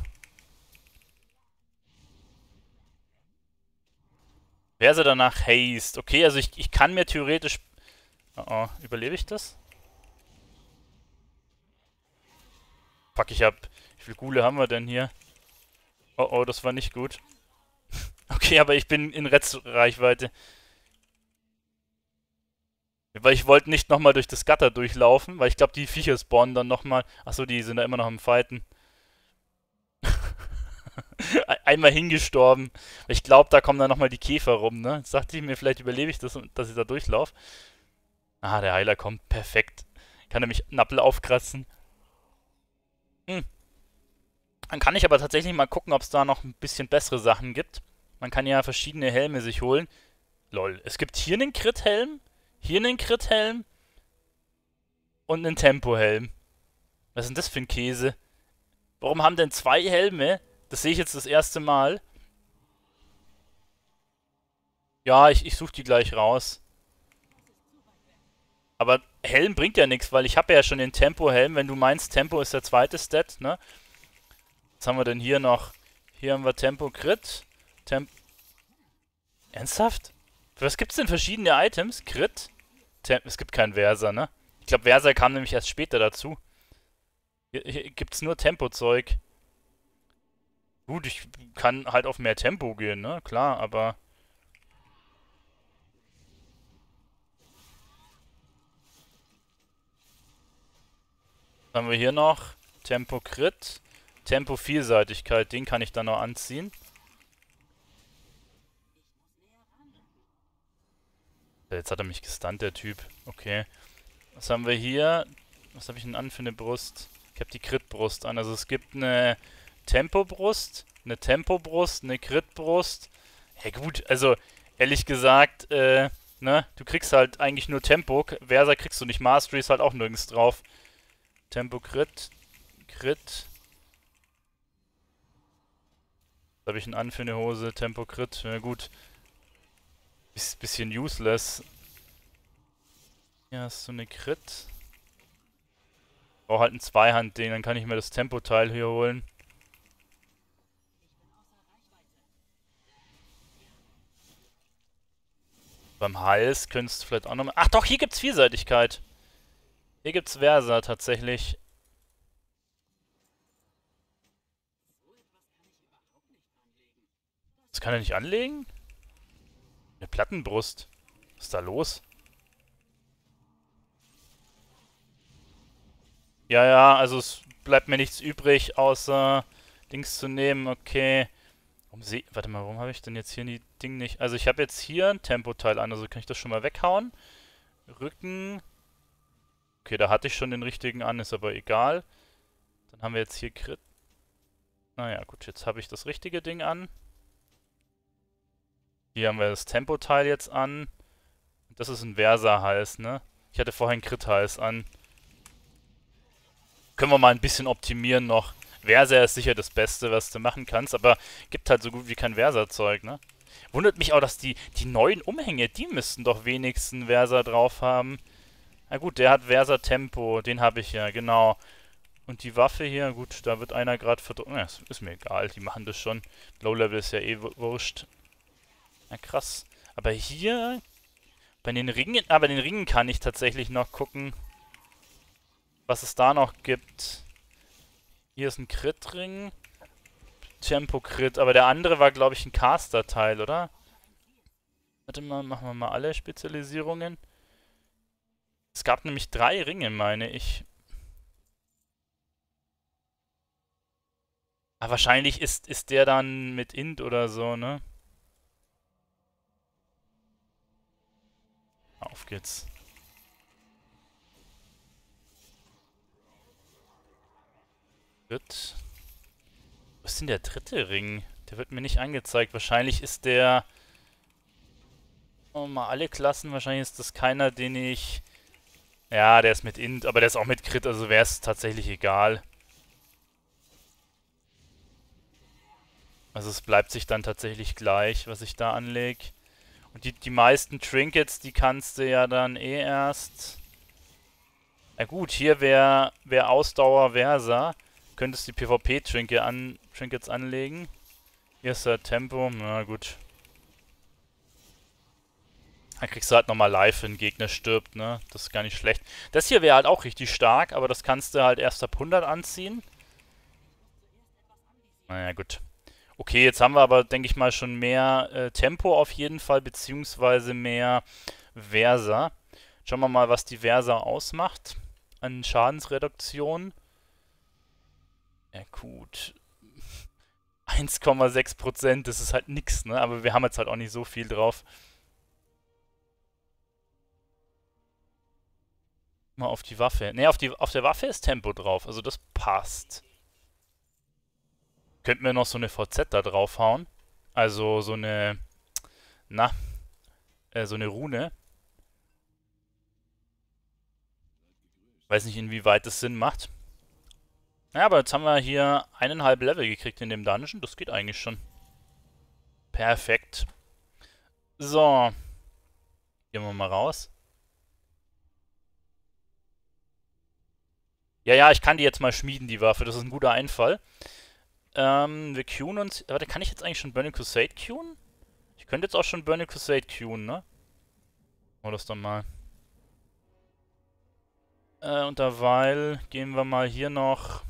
Wer sie danach Haste? Okay, also ich, ich kann mir theoretisch... Oh oh, überlebe ich das? Fuck, ich hab... Wie viele Ghule haben wir denn hier? Oh oh, das war nicht gut. Okay, aber ich bin in Retz-Reichweite. Weil ich wollte nicht nochmal durch das Gutter durchlaufen, weil ich glaube, die Viecher spawnen dann nochmal. Achso, die sind da immer noch am Fighten. Einmal hingestorben. Ich glaube, da kommen dann nochmal die Käfer rum, ne? Jetzt dachte ich mir, vielleicht überlebe ich das, dass ich da durchlaufe. Ah, der Heiler kommt. Perfekt. Kann nämlich Nappel aufkratzen. Hm. Dann kann ich aber tatsächlich mal gucken, ob es da noch ein bisschen bessere Sachen gibt. Man kann ja verschiedene Helme sich holen. Lol. Es gibt hier einen Crit-Helm, hier einen Crit-Helm und einen Tempo-Helm. Was ist denn das für ein Käse? Warum haben denn zwei Helme? Das sehe ich jetzt das erste Mal. Ja, ich, ich suche die gleich raus. Aber Helm bringt ja nichts, weil ich habe ja schon den Tempo-Helm. Wenn du meinst, Tempo ist der zweite Stat, ne? Was haben wir denn hier noch? Hier haben wir Tempo-Crit. Temp... Ernsthaft? Für was gibt's denn verschiedene Items? Crit? Tem es gibt keinen Versa, ne? Ich glaube, Versa kam nämlich erst später dazu. Hier, hier gibt's nur Tempo-Zeug. Gut, ich kann halt auf mehr Tempo gehen, ne? Klar, aber... Was haben wir hier noch? Tempo Crit. Tempo Vielseitigkeit, den kann ich dann noch anziehen. Jetzt hat er mich gestunt, der Typ. Okay. Was haben wir hier? Was habe ich denn an für eine Brust? Ich habe die Crit-Brust an. Also es gibt eine Tempo-Brust, eine Tempo-Brust, eine Crit-Brust. Ja gut, also ehrlich gesagt, äh, ne, du kriegst halt eigentlich nur Tempo. Versa kriegst du nicht. Mastery ist halt auch nirgends drauf. Tempo, Crit, Crit. Was habe ich denn an für eine Hose? Tempo, Crit. Ja gut. Ist bisschen useless. Hier hast du eine Crit. Ich brauche halt ein Zweihand-Ding, dann kann ich mir das Tempoteil hier holen. Beim Hals könntest du vielleicht auch nochmal... Ach doch, hier gibt's Vielseitigkeit. Hier gibt's Versa tatsächlich. Das kann er nicht anlegen? Eine Plattenbrust. Was ist da los? Ja, ja, also es bleibt mir nichts übrig, außer Dings zu nehmen. Okay. Warum seh... Warte mal, warum habe ich denn jetzt hier die Ding nicht... Also ich habe jetzt hier ein Tempoteil an, also kann ich das schon mal weghauen. Rücken. Okay, da hatte ich schon den richtigen an, ist aber egal. Dann haben wir jetzt hier Crit. Naja, gut, jetzt habe ich das richtige Ding an. Hier haben wir das Tempoteil jetzt an. Das ist ein Versa-Hals, ne? Ich hatte vorhin Crit-Hals an. Können wir mal ein bisschen optimieren noch. Versa ist sicher das Beste, was du machen kannst, aber gibt halt so gut wie kein Versa-Zeug, ne? Wundert mich auch, dass die, die neuen Umhänge, die müssten doch wenigstens Versa drauf haben. Na gut, der hat Versa Tempo, den habe ich ja, genau. Und die Waffe hier, gut, da wird einer gerade verdrückt. Ja, ist mir egal, die machen das schon. Low-Level ist ja eh wurscht. Na krass. Aber hier, bei den Ringen, ah, bei den Ringen kann ich tatsächlich noch gucken, was es da noch gibt. Hier ist ein Crit-Ring. Tempo-Crit, aber der andere war, glaube ich, ein Caster-Teil, oder? Warte mal, machen wir mal alle Spezialisierungen. Es gab nämlich drei Ringe, meine ich. Ah, wahrscheinlich ist, ist der dann mit Int oder so, ne? Auf geht's. Gut. Wo ist denn der dritte Ring? Der wird mir nicht angezeigt. Wahrscheinlich ist der... Oh, mal alle Klassen. Wahrscheinlich ist das keiner, den ich... Ja, der ist mit Int, aber der ist auch mit Crit, also wäre es tatsächlich egal. Also es bleibt sich dann tatsächlich gleich, was ich da anlege. Und die, die meisten Trinkets, die kannst du ja dann eh erst... Na gut, hier wäre wär Ausdauer Versa. Könntest die PvP-Trinkets an, Trinkets anlegen. Hier ist der Tempo, na gut. Dann kriegst du halt nochmal live, wenn ein Gegner stirbt, ne? Das ist gar nicht schlecht. Das hier wäre halt auch richtig stark, aber das kannst du halt erst ab hundert anziehen. Naja, gut. Okay, jetzt haben wir aber, denke ich mal, schon mehr äh, Tempo auf jeden Fall, beziehungsweise mehr Versa. Schauen wir mal, was die Versa ausmacht an Schadensreduktion. Ja gut. eins Komma sechs Prozent, das ist halt nix, ne? Aber wir haben jetzt halt auch nicht so viel drauf. Mal auf die Waffe. Ne, auf, die, auf der Waffe ist Tempo drauf, also das passt. Könnten wir noch so eine V Z da draufhauen. Also so eine... Na, äh, so eine Rune. Weiß nicht, inwieweit das Sinn macht. Ja, aber jetzt haben wir hier eineinhalb Level gekriegt in dem Dungeon. Das geht eigentlich schon. Perfekt. So. Gehen wir mal raus. Ja, ja, ich kann die jetzt mal schmieden, die Waffe. Das ist ein guter Einfall. Ähm, wir queuen uns... Warte, kann ich jetzt eigentlich schon Burning Crusade queuen? Ich könnte jetzt auch schon Burning Crusade queuen, ne? Machen wir das dann mal. Äh, und derweil gehen wir mal hier noch...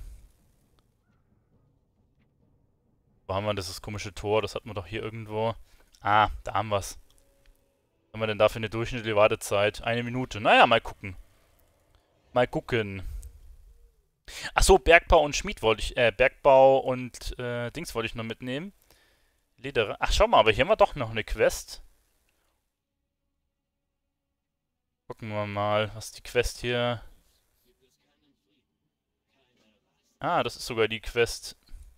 Wo haben wir das, das komische Tor? Das hatten wir doch hier irgendwo. Ah, da haben wir es. Was haben wir denn da für eine durchschnittliche Wartezeit? Eine Minute. Naja, mal gucken. Mal gucken. Achso, Bergbau und Schmied wollte ich, äh, Bergbau und, äh, Dings wollte ich noch mitnehmen. Leder. Ach, schau mal, aber hier haben wir doch noch eine Quest. Gucken wir mal, was die Quest hier... Ah, das ist sogar die Quest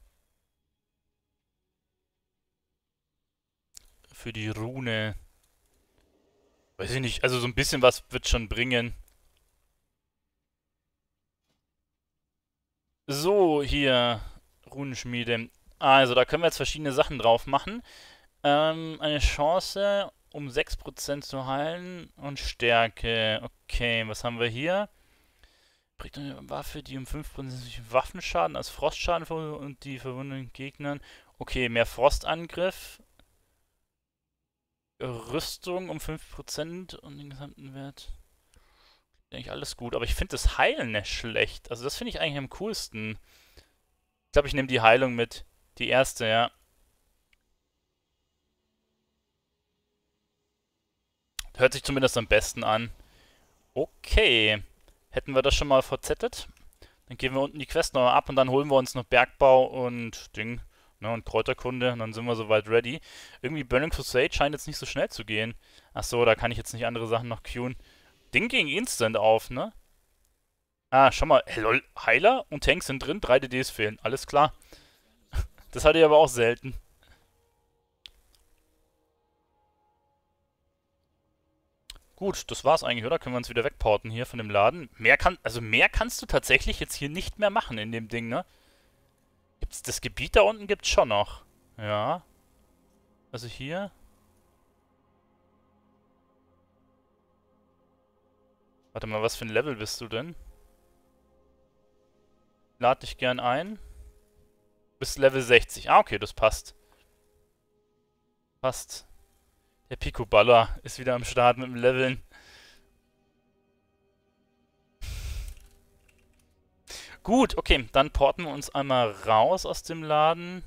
für die Rune. Weiß ich nicht, also so ein bisschen was wird schon bringen. So, hier, Runenschmiede. Also, da können wir jetzt verschiedene Sachen drauf machen. Ähm, eine Chance, um sechs Prozent zu heilen und Stärke. Okay, was haben wir hier? Bringt eine Waffe, die um fünf Prozent Waffenschaden als Frostschaden ver und die verwundeten Gegnern. Okay, mehr Frostangriff. Rüstung um fünf Prozent und den gesamten Wert. Eigentlich alles gut, aber ich finde das Heilen nicht schlecht. Also das finde ich eigentlich am coolsten. Ich glaube, ich nehme die Heilung mit. Die erste, ja. Hört sich zumindest am besten an. Okay. Hätten wir das schon mal verzettet? Dann gehen wir unten die Quest noch ab und dann holen wir uns noch Bergbau und Ding, ne, und Kräuterkunde und dann sind wir soweit ready. Irgendwie Burning Crusade scheint jetzt nicht so schnell zu gehen. Achso, da kann ich jetzt nicht andere Sachen noch queuen. Ding ging instant auf, ne? Ah, schau mal. Hey, lol, Heiler und Tanks sind drin, drei D Ds fehlen. Alles klar. Das hatte ich aber auch selten. Gut, das war's eigentlich, oder? Können wir uns wieder wegporten hier von dem Laden. Mehr kann, also mehr kannst du tatsächlich jetzt hier nicht mehr machen in dem Ding, ne? Gibt's das Gebiet da unten gibt's schon noch. Ja. Also hier. Warte mal, was für ein Level bist du denn? Lad dich gern ein. Bis Level sechzig. Ah, okay, das passt. Passt. Der Pico-Baller ist wieder am Start mit dem Leveln. Gut, okay, dann porten wir uns einmal raus aus dem Laden.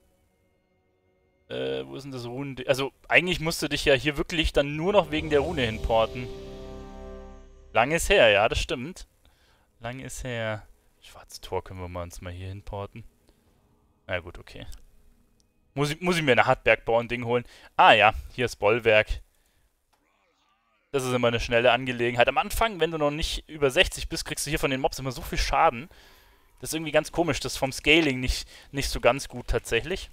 Äh, wo ist denn das Runen? Also, eigentlich musst du dich ja hier wirklich dann nur noch wegen der Rune hinporten. Lang ist her, ja, das stimmt. Lang ist her. Schwarzes Tor können wir mal uns mal hier hinporten. Na gut, okay. Muss ich, muss ich mir eine Hartbergbau-Ding holen. Ah ja, hier ist Bollwerk. Das ist immer eine schnelle Angelegenheit. Am Anfang, wenn du noch nicht über sechzig bist, kriegst du hier von den Mobs immer so viel Schaden. Das ist irgendwie ganz komisch. Das ist vom Scaling nicht, nicht so ganz gut tatsächlich.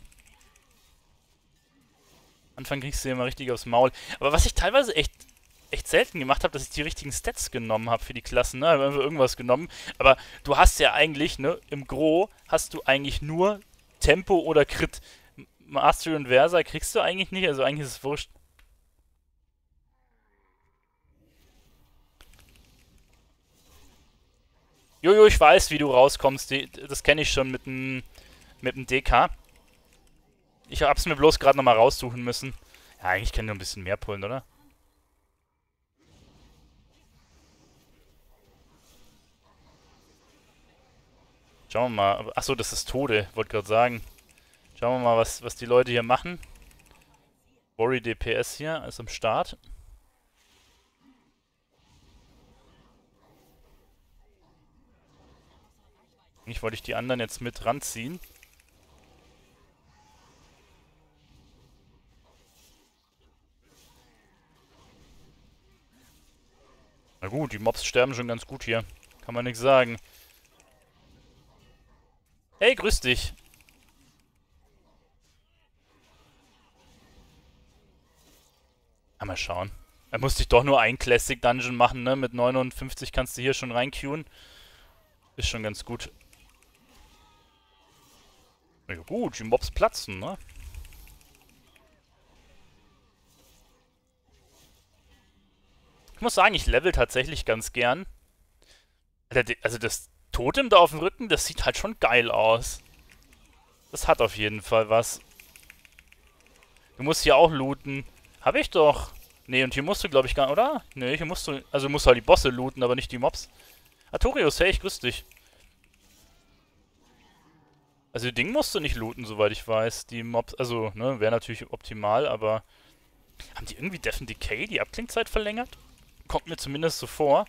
Am Anfang kriegst du hier immer richtig aufs Maul. Aber was ich teilweise echt, echt selten gemacht habe, dass ich die richtigen Stats genommen habe für die Klassen. Ne? Ich habe einfach irgendwas genommen. Aber du hast ja eigentlich, ne, im Gros hast du eigentlich nur Tempo oder Crit. Mastery und Versa kriegst du eigentlich nicht, also eigentlich ist es wurscht. Jojo, ich weiß, wie du rauskommst. Das kenne ich schon mit dem mit dem D K. Ich hab's mir bloß gerade nochmal raussuchen müssen. Ja, eigentlich kann ich nur ein bisschen mehr pullen, oder? Schauen wir mal. Achso, das ist Tode, wollte gerade sagen. Schauen wir mal, was, was die Leute hier machen. Worry D P S hier ist am Start. Eigentlich wollte ich die anderen jetzt mit ranziehen. Na gut, die Mobs sterben schon ganz gut hier. Kann man nichts sagen. Hey, grüß dich. Ja, mal schauen. Da musste ich doch nur ein Classic Dungeon machen, ne? Mit neunundfünfzig kannst du hier schon reinqueuen. Ist schon ganz gut. Ja gut, die Mobs platzen, ne? Ich muss sagen, ich level tatsächlich ganz gern. Also das Totem da auf dem Rücken, das sieht halt schon geil aus. Das hat auf jeden Fall was. Du musst hier auch looten. Hab ich doch. Nee, und hier musst du, glaube ich, gar nicht, oder? Nee, hier musst du, also du musst halt die Bosse looten, aber nicht die Mobs. Artorius, hey, ich grüß dich. Also die Ding musst du nicht looten, soweit ich weiß. Die Mobs, also, ne, wäre natürlich optimal, aber... Haben die irgendwie Death and Decay die Abklingzeit verlängert? Kommt mir zumindest so vor.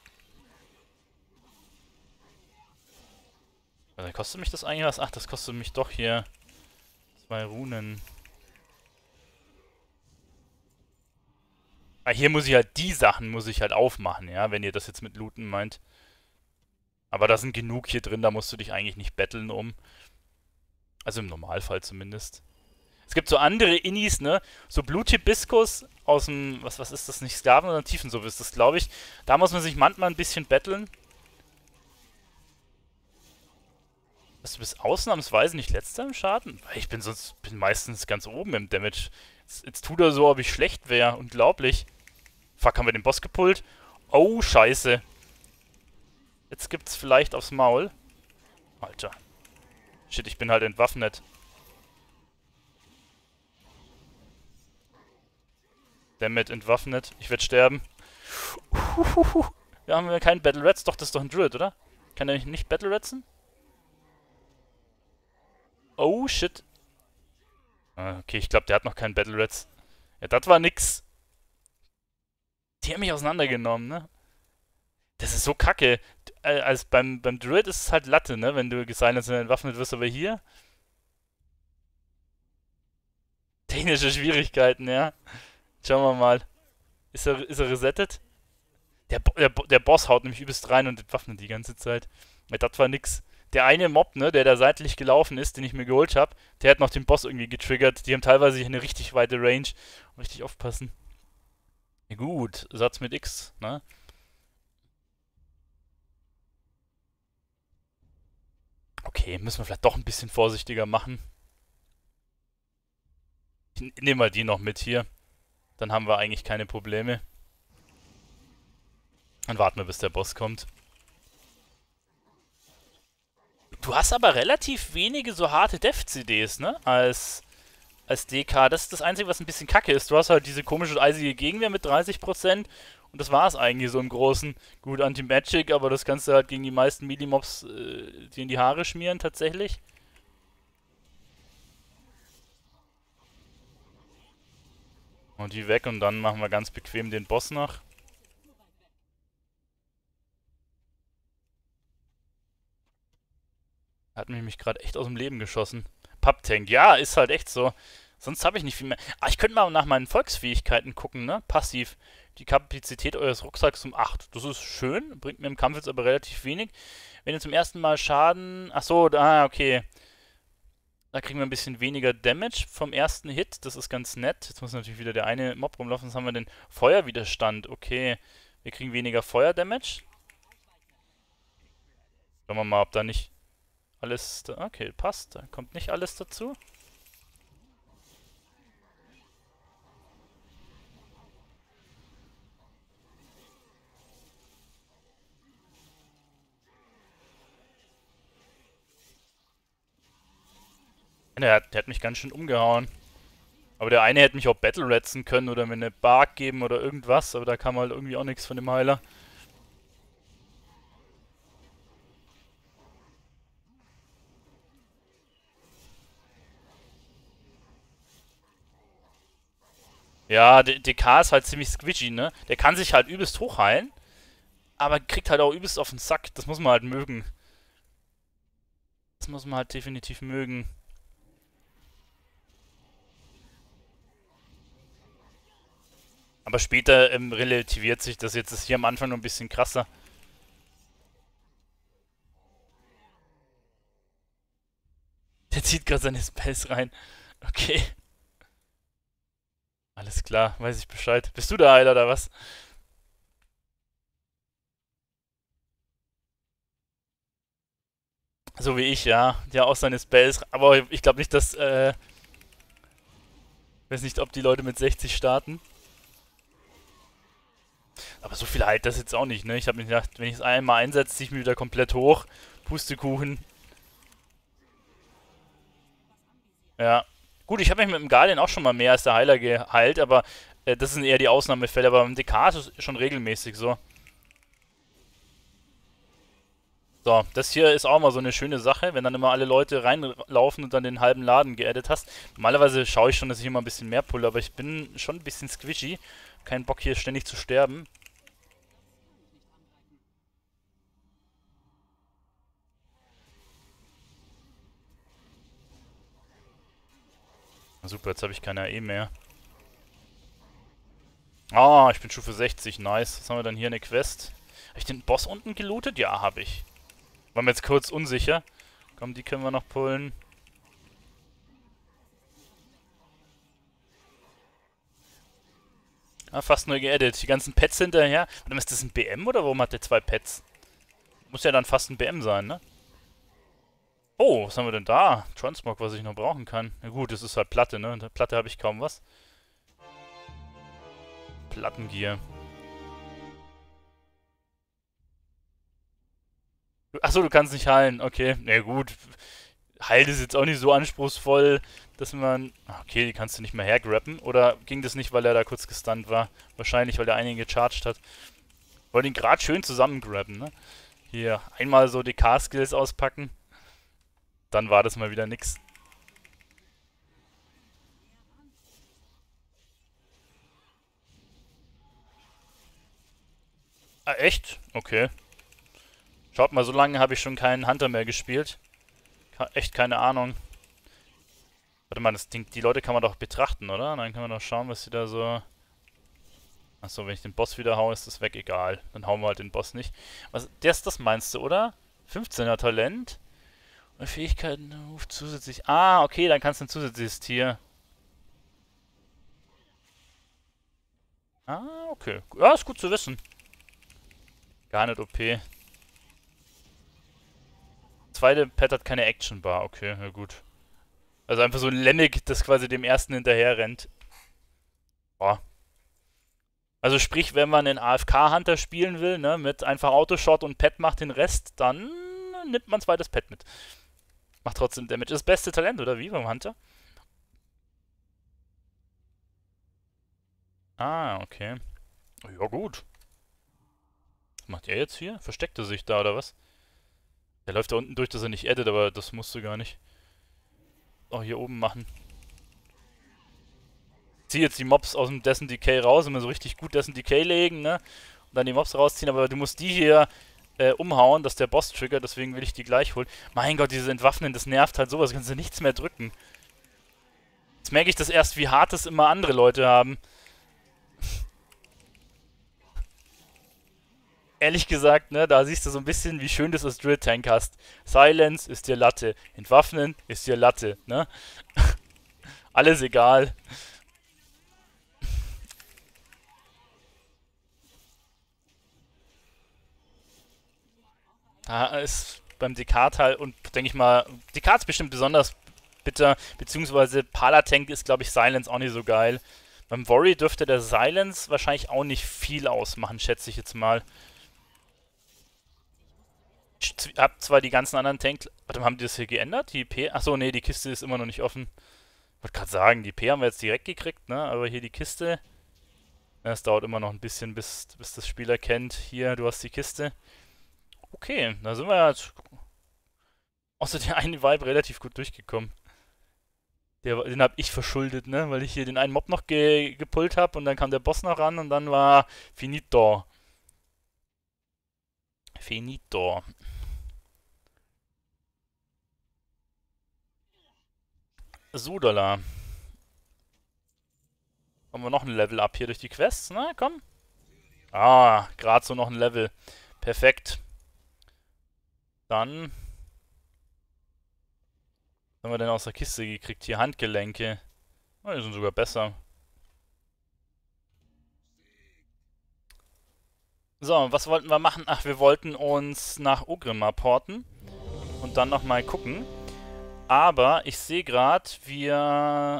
Also kostet mich das eigentlich was? Ach, das kostet mich doch hier zwei Runen. Ah, hier muss ich halt die Sachen muss ich halt aufmachen, ja, wenn ihr das jetzt mit Looten meint. Aber da sind genug hier drin, da musst du dich eigentlich nicht betteln um. Also im Normalfall zumindest. Es gibt so andere Innis, ne? So Bluthibiskus aus dem, was, was ist das, nicht Sklaven, sondern Tiefensuppe ist das, glaube ich. Da muss man sich manchmal ein bisschen betteln. Du bist ausnahmsweise nicht letzter im Schaden? Weil ich bin sonst bin meistens ganz oben im Damage. Jetzt, jetzt tut er so, ob ich schlecht wäre. Unglaublich. Fuck, haben wir den Boss gepullt? Oh, scheiße. Jetzt gibt's vielleicht aufs Maul. Alter. Shit, ich bin halt entwaffnet. Damit entwaffnet. Ich werde sterben. Wir haben ja keinen Battle Rats. Doch, das ist doch ein Druid, oder? Kann er nicht Battle Ratsen? Oh, shit. Ah, okay, ich glaube, der hat noch keinen Battle Rats. Ja, das war nix. Die haben mich auseinandergenommen, ne? Das ist so kacke. Äh, Als beim, beim Druid ist es halt Latte, ne? Wenn du gesilenced und entwaffnet wirst, aber hier... Technische Schwierigkeiten, ja. Schauen wir mal. Ist er, ist er resettet? Der, Bo- der, Bo- der Boss haut nämlich übelst rein und entwaffnet die ganze Zeit. Ja, das war nix. Der eine Mob, ne, der da seitlich gelaufen ist, den ich mir geholt habe, der hat noch den Boss irgendwie getriggert. Die haben teilweise eine richtig weite Range. Richtig aufpassen. Ja, gut, Satz mit X, ne? Okay, müssen wir vielleicht doch ein bisschen vorsichtiger machen. Ich nehme mal die noch mit hier. Dann haben wir eigentlich keine Probleme. Dann warten wir, bis der Boss kommt. Du hast aber relativ wenige so harte Dev-C Ds, ne? Als, als D K. Das ist das Einzige, was ein bisschen kacke ist. Du hast halt diese komische eisige Gegenwehr mit dreißig Prozent. Und das war es eigentlich so im Großen. Gut, Anti-Magic, aber das kannst du halt gegen die meisten Melee-Mobs äh, dir in die Haare schmieren, tatsächlich. Und die weg und dann machen wir ganz bequem den Boss nach. Hat mich, mich gerade echt aus dem Leben geschossen. Papptank, ja, ist halt echt so. Sonst habe ich nicht viel mehr. Ah, ich könnte mal nach meinen Volksfähigkeiten gucken, ne? Passiv. Die Kapazität eures Rucksacks um acht. Das ist schön, bringt mir im Kampf jetzt aber relativ wenig. Wenn ihr zum ersten Mal Schaden... Achso, ah, okay. Da kriegen wir ein bisschen weniger Damage vom ersten Hit. Das ist ganz nett. Jetzt muss natürlich wieder der eine Mob rumlaufen. Jetzt haben wir den Feuerwiderstand. Okay. Wir kriegen weniger Feuerdamage. Schauen wir mal, ob da nicht alles... Da okay, passt. Da kommt nicht alles dazu. Der hat, der hat mich ganz schön umgehauen. Aber der eine hätte mich auch Battle Ratsen können oder mir eine Bark geben oder irgendwas. Aber da kam halt irgendwie auch nichts von dem Heiler. Ja, D- DK ist halt ziemlich squishy, ne? Der kann sich halt übelst hochheilen. Aber kriegt halt auch übelst auf den Sack. Das muss man halt mögen. Das muss man halt definitiv mögen. Aber später ähm, relativiert sich das jetzt. Ist hier am Anfang noch ein bisschen krasser. Der zieht gerade seine Spells rein. Okay. Alles klar, weiß ich Bescheid. Bist du der Heiler oder was? So wie ich, ja. Ja, auch seine Spells. Aber ich glaube nicht, dass, äh... weiß nicht, ob die Leute mit sechzig starten. Aber so viel halt das jetzt auch nicht, ne? Ich habe mir gedacht, wenn ich es einmal einsetze, ziehe ich mich wieder komplett hoch. Pustekuchen. Ja. Gut, ich habe mich mit dem Guardian auch schon mal mehr als der Heiler geheilt, aber äh, das sind eher die Ausnahmefälle. Aber beim D K ist es schon regelmäßig so. So, das hier ist auch mal so eine schöne Sache, wenn dann immer alle Leute reinlaufen und dann den halben Laden geaddet hast. Normalerweise schaue ich schon, dass ich immer ein bisschen mehr pulle, aber ich bin schon ein bisschen squishy. Kein Bock hier ständig zu sterben. Super, jetzt habe ich keine A E mehr. Ah, ich bin Stufe sechzig, nice. Was haben wir dann hier, eine Quest? Habe ich den Boss unten gelootet? Ja, habe ich. War mir jetzt kurz unsicher. Komm, die können wir noch pullen. Ah, fast nur geedit. Die ganzen Pets hinterher. Warte, ist das ein B M oder warum hat der zwei Pets? Muss ja dann fast ein B M sein, ne? Oh, was haben wir denn da? Transmog, was ich noch brauchen kann. Na gut, das ist halt Platte, ne? In der Platte habe ich kaum was. Plattengier. Achso, du kannst nicht heilen. Okay, na gut. Heilt ist jetzt auch nicht so anspruchsvoll, dass man... Okay, die kannst du nicht mehr hergrappen. Oder ging das nicht, weil er da kurz gestunt war? Wahrscheinlich, weil der einige gecharged hat. Wollte ihn gerade schön zusammengraben, ne? Hier, einmal so die K-Skills auspacken. Dann war das mal wieder nix. Ah, echt? Okay. Schaut mal, so lange habe ich schon keinen Hunter mehr gespielt. Ka echt keine Ahnung. Warte mal, das Ding, die Leute kann man doch betrachten, oder? Dann kann man doch schauen, was sie da so... Achso, wenn ich den Boss wieder haue, ist das weg, egal. Dann hauen wir halt den Boss nicht. Was, das, das meinst du, oder? fünfzehner Talent. Und Fähigkeiten ruft zusätzlich... Ah, okay, dann kannst du ein zusätzliches Tier... Ah, okay. Ja, ist gut zu wissen. Gar nicht O P. Zweite Pet hat keine Action Bar, okay, na gut. Also einfach so ein Lemmig, das quasi dem ersten hinterher rennt. Boah. Also sprich, wenn man einen A F K-Hunter spielen will, ne, mit einfach Autoshot und Pet macht den Rest, dann nimmt man zweites Pet mit. Macht trotzdem Damage. Ist das beste Talent, oder wie, beim Hunter? Ah, okay. Ja, gut. Was macht er jetzt hier? Versteckt er sich da, oder was? Der läuft da unten durch, dass er nicht addet, aber das musst du gar nicht. Oh, hier oben machen. Ich zieh jetzt die Mobs aus dem Dessen Decay raus, immer so richtig gut Dessen Decay legen, ne? Und dann die Mobs rausziehen, aber du musst die hier äh, umhauen, dass der Boss triggert, deswegen will ich die gleich holen. Mein Gott, dieses Entwaffnen, das nervt halt sowas, kannst du nichts mehr drücken. Jetzt merke ich das erst, wie hart es immer andere Leute haben. Ehrlich gesagt, ne, da siehst du so ein bisschen, wie schön du es als Drill-Tank hast. Silence ist dir Latte. Entwaffnen ist dir Latte, ne? Alles egal. Da ist beim Dekar-Teil und denke ich mal, Dekar ist bestimmt besonders bitter, beziehungsweise Palatank ist, glaube ich, Silence auch nicht so geil. Beim Worry dürfte der Silence wahrscheinlich auch nicht viel ausmachen, schätze ich jetzt mal. Ich hab zwar die ganzen anderen Tank... Warte mal, haben die das hier geändert? Die P... Achso, nee, die Kiste ist immer noch nicht offen. Ich wollte gerade sagen, die P haben wir jetzt direkt gekriegt, ne? Aber hier die Kiste... Es dauert immer noch ein bisschen, bis, bis das Spiel erkennt. Hier, du hast die Kiste. Okay, da sind wir ja jetzt... Außer der eine Vibe relativ gut durchgekommen. Der, den hab ich verschuldet, ne? Weil ich hier den einen Mob noch ge gepullt habe und dann kam der Boss noch ran und dann war Finito. Finito. Sudala. Haben wir noch ein Level up hier durch die Quests? Na, komm. Ah, gerade so noch ein Level. Perfekt. Dann... Was haben wir denn aus der Kiste gekriegt? Hier Handgelenke. Oh, die sind sogar besser. So, was wollten wir machen? Ach, wir wollten uns nach Orgrimmar porten. Und dann nochmal gucken. Aber ich sehe gerade, wir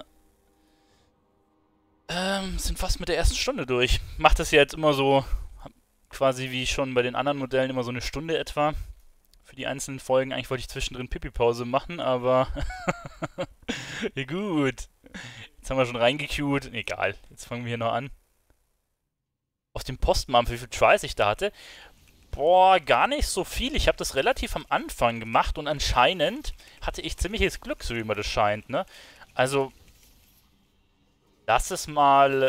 ähm, sind fast mit der ersten Stunde durch. Macht das ja jetzt immer so, quasi wie schon bei den anderen Modellen, immer so eine Stunde etwa. Für die einzelnen Folgen. Eigentlich wollte ich zwischendrin Pipi-Pause machen, aber ja, gut. Jetzt haben wir schon reingequeued. Egal, jetzt fangen wir hier noch an. Auf dem Postmampf, wie viel Tries ich da hatte. Boah, gar nicht so viel. Ich habe das relativ am Anfang gemacht und anscheinend hatte ich ziemliches Glück, so wie mir das scheint, ne? Also, lass es mal...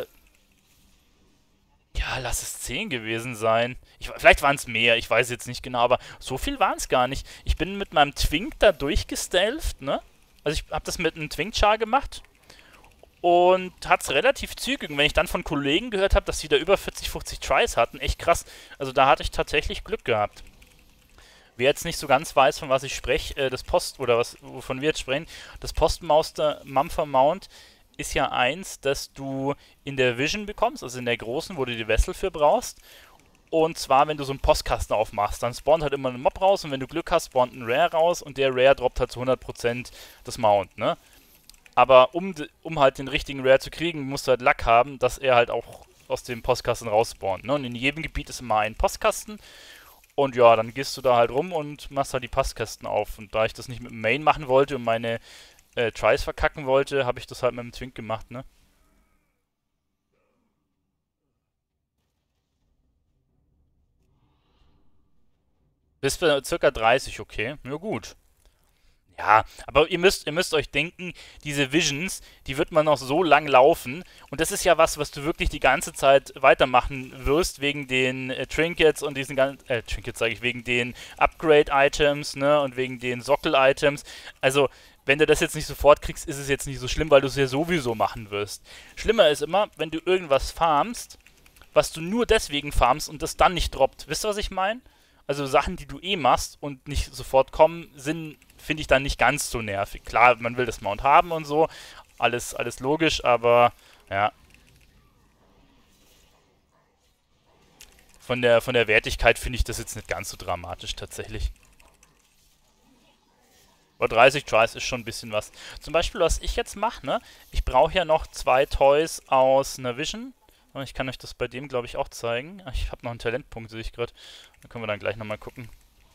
Ja, lass es zehn gewesen sein. Ich, vielleicht waren es mehr, ich weiß jetzt nicht genau, aber so viel waren es gar nicht. Ich bin mit meinem Twink da durchgestelft, ne? Also ich habe das mit einem Twink-Char gemacht. Und hat es relativ zügig. Und wenn ich dann von Kollegen gehört habe, dass sie da über vierzig, fünfzig Tries hatten, echt krass. Also da hatte ich tatsächlich Glück gehabt. Wer jetzt nicht so ganz weiß, von was ich spreche, äh, das Post, oder was, wovon wir jetzt sprechen, das Postmaster Mumford Mount ist ja eins, das du in der Vision bekommst, also in der großen, wo du die Vessel für brauchst. Und zwar, wenn du so einen Postkasten aufmachst, dann spawnt halt immer ein Mob raus und wenn du Glück hast, spawnt ein Rare raus und der Rare droppt halt zu hundert Prozent das Mount, ne? Aber um, um halt den richtigen Rare zu kriegen, musst du halt Luck haben, dass er halt auch aus dem Postkasten rausspawnt, ne? Und in jedem Gebiet ist immer ein Postkasten. Und ja, dann gehst du da halt rum und machst halt die Postkästen auf. Und da ich das nicht mit dem Main machen wollte und meine äh, Tries verkacken wollte, habe ich das halt mit dem Twink gemacht, ne? Bis für circa dreißig, okay. Ja, gut. Ja, aber ihr müsst, ihr müsst euch denken, diese Visions, die wird man noch so lang laufen. Und das ist ja was, was du wirklich die ganze Zeit weitermachen wirst, wegen den äh, Trinkets und diesen ganzen, äh, Trinkets sage ich, wegen den Upgrade-Items, ne, und wegen den Sockel-Items. Also, wenn du das jetzt nicht sofort kriegst, ist es jetzt nicht so schlimm, weil du es ja sowieso machen wirst. Schlimmer ist immer, wenn du irgendwas farmst, was du nur deswegen farmst und das dann nicht droppt. Wisst ihr, was ich meine? Also Sachen, die du eh machst und nicht sofort kommen, sind, finde ich, dann nicht ganz so nervig. Klar, man will das Mount haben und so, alles, alles logisch, aber ja. Von der, von der Wertigkeit finde ich das jetzt nicht ganz so dramatisch tatsächlich. Aber dreißig Tries ist schon ein bisschen was. Zum Beispiel, was ich jetzt mache, ne? Ich brauche ja noch zwei Toys aus einer Vision. Ich kann euch das bei dem, glaube ich, auch zeigen. Ach, ich habe noch einen Talentpunkt, sehe ich gerade. Da können wir dann gleich nochmal gucken.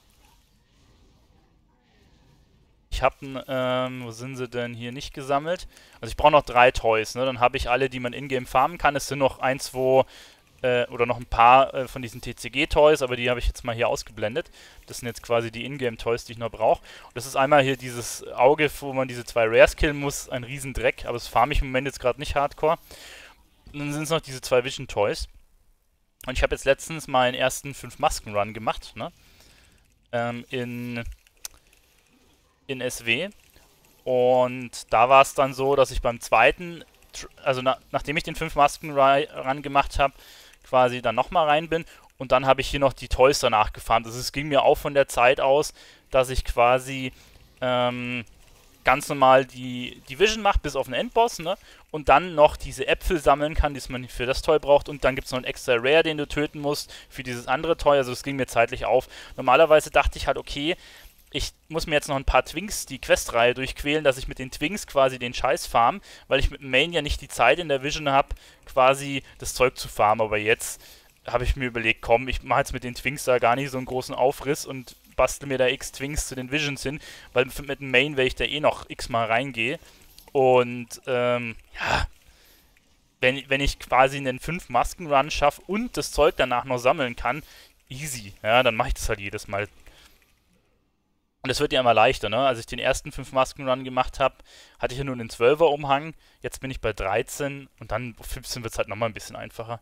Ich habe, ähm, wo sind sie denn hier nicht gesammelt? Also ich brauche noch drei Toys, ne? Dann habe ich alle, die man in-game farmen kann. Es sind noch ein, zwei, äh, oder noch ein paar äh, von diesen T C G-Toys, aber die habe ich jetzt mal hier ausgeblendet. Das sind jetzt quasi die In-game-Toys, die ich noch brauche. Und das ist einmal hier dieses Auge, wo man diese zwei Rares killen muss. Ein Riesendreck, aber das farme ich im Moment jetzt gerade nicht hardcore. Und dann sind es noch diese zwei Vision Toys. Und ich habe jetzt letztens meinen ersten fünf Masken Run gemacht, ne? Ähm, in, in S W. Und da war es dann so, dass ich beim zweiten, also na, nachdem ich den fünf Masken Run gemacht habe, quasi dann nochmal rein bin. Und dann habe ich hier noch die Toys danach gefahren. Also es ging mir auch von der Zeit aus, dass ich quasi ähm, ganz normal die, die Vision macht, bis auf den Endboss, ne? Und dann noch diese Äpfel sammeln kann, die man für das Toy braucht. Und dann gibt es noch einen extra Rare, den du töten musst für dieses andere Toy. Also es ging mir zeitlich auf. Normalerweise dachte ich halt, okay, ich muss mir jetzt noch ein paar Twinks die Questreihe durchquälen, dass ich mit den Twinks quasi den Scheiß farm, weil ich mit dem Main ja nicht die Zeit in der Vision habe, quasi das Zeug zu farmen. Aber jetzt habe ich mir überlegt, komm, ich mache jetzt mit den Twinks da gar nicht so einen großen Aufriss und bastel mir da x Twinks zu den Visions hin, weil mit dem Main werde ich da eh noch x-mal reingehe. Und, ähm, ja, wenn, wenn ich quasi einen fünf Masken Run schaffe und das Zeug danach noch sammeln kann, easy, ja, dann mache ich das halt jedes Mal. Und es wird ja immer leichter, ne? Als ich den ersten fünf Masken Run gemacht habe, hatte ich ja nur einen zwölfer Umhang, jetzt bin ich bei dreizehn und dann auf fünfzehn wird es halt nochmal ein bisschen einfacher.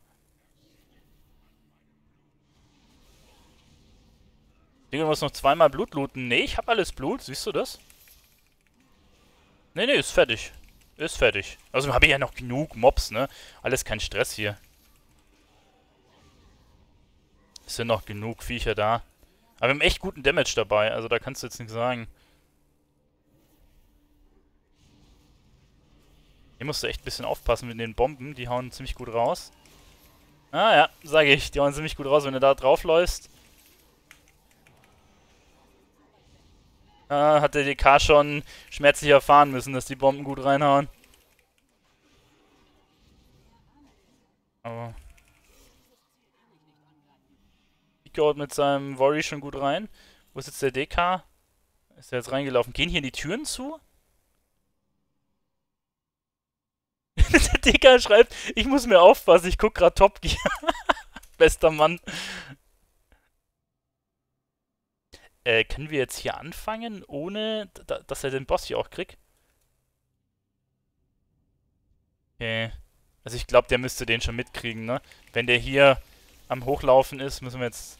Digga, du musst noch zweimal Blut looten. Nee, ich hab alles Blut. Siehst du das? Nee, nee, ist fertig. Ist fertig. Also habe ich ja noch genug Mobs, ne? Alles kein Stress hier. Es sind noch genug Viecher da. Aber wir haben echt guten Damage dabei. Also da kannst du jetzt nichts sagen. Hier musst du echt ein bisschen aufpassen mit den Bomben. Die hauen ziemlich gut raus. Ah ja, sage ich. Die hauen ziemlich gut raus, wenn du da drauf läufst. Ah, hat der D K schon schmerzlich erfahren müssen, dass die Bomben gut reinhauen. Aber Pico haut mit seinem Worry schon gut rein. Wo ist jetzt der D K? Ist er jetzt reingelaufen? Gehen hier die Türen zu? Der D K schreibt, ich muss mir aufpassen, ich guck grad Top Gear. Bester Mann. Äh, können wir jetzt hier anfangen, ohne dass er den Boss hier auch kriegt? Okay. Also ich glaube, der müsste den schon mitkriegen, ne? Wenn der hier am Hochlaufen ist, müssen wir jetzt...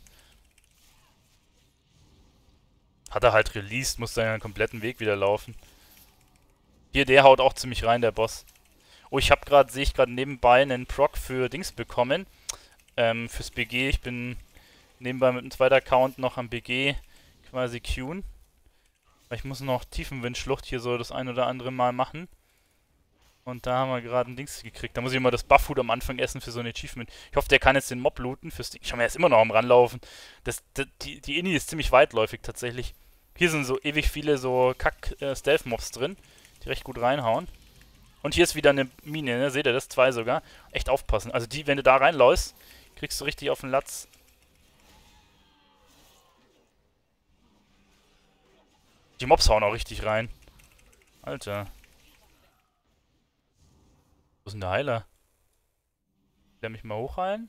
Hat er halt released, muss dann den kompletten Weg wieder laufen. Hier, der haut auch ziemlich rein, der Boss. Oh, ich habe gerade, sehe ich gerade nebenbei einen Proc für Dings bekommen. Ähm, fürs B G. Ich bin nebenbei mit einem zweiten Account noch am B G quasi queuen. Weil ich muss noch Tiefenwindschlucht hier so das ein oder andere Mal machen. Und da haben wir gerade ein Dings gekriegt. Da muss ich immer das Buff-Food am Anfang essen für so ein Achievement. Ich hoffe, der kann jetzt den Mob looten fürs Ding. Schau mal, er ist immer noch am Ranlaufen. Das, das, die, die Ini ist ziemlich weitläufig tatsächlich. Hier sind so ewig viele so Kack-Stealth-Mobs drin, die recht gut reinhauen. Und hier ist wieder eine Mine, ne? Seht ihr das? Zwei sogar. Echt aufpassen. Also die, wenn du da reinläufst, kriegst du richtig auf den Latz. Die Mobs hauen auch richtig rein. Alter. Wo ist denn der Heiler? Will der mich mal hochheilen?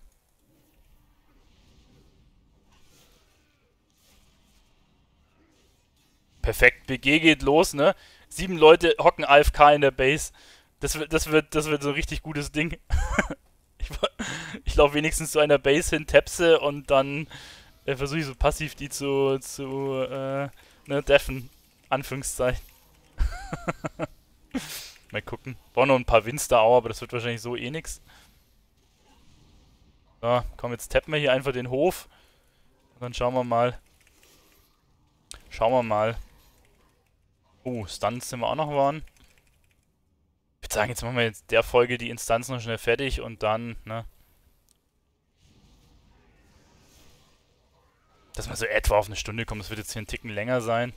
Perfekt, B G geht los, ne? Sieben Leute hocken A F K in der Base. Das wird, das wird, das wird so ein richtig gutes Ding. ich ich laufe wenigstens zu einer Base hin, tapse und dann äh, versuche ich so passiv die zu, zu äh, ne, deffen. Anführungszeichen. Mal gucken. Brauche noch ein paar Winster auch, aber das wird wahrscheinlich so eh nix. So, komm, jetzt tappen wir hier einfach den Hof. Und dann schauen wir mal. Schauen wir mal. Oh, Stunts sind wir auch noch geworden. Ich würde sagen, jetzt machen wir jetzt der Folge die Instanz noch schnell fertig und dann, ne? Dass wir so etwa auf eine Stunde kommen. Das wird jetzt hier ein Ticken länger sein.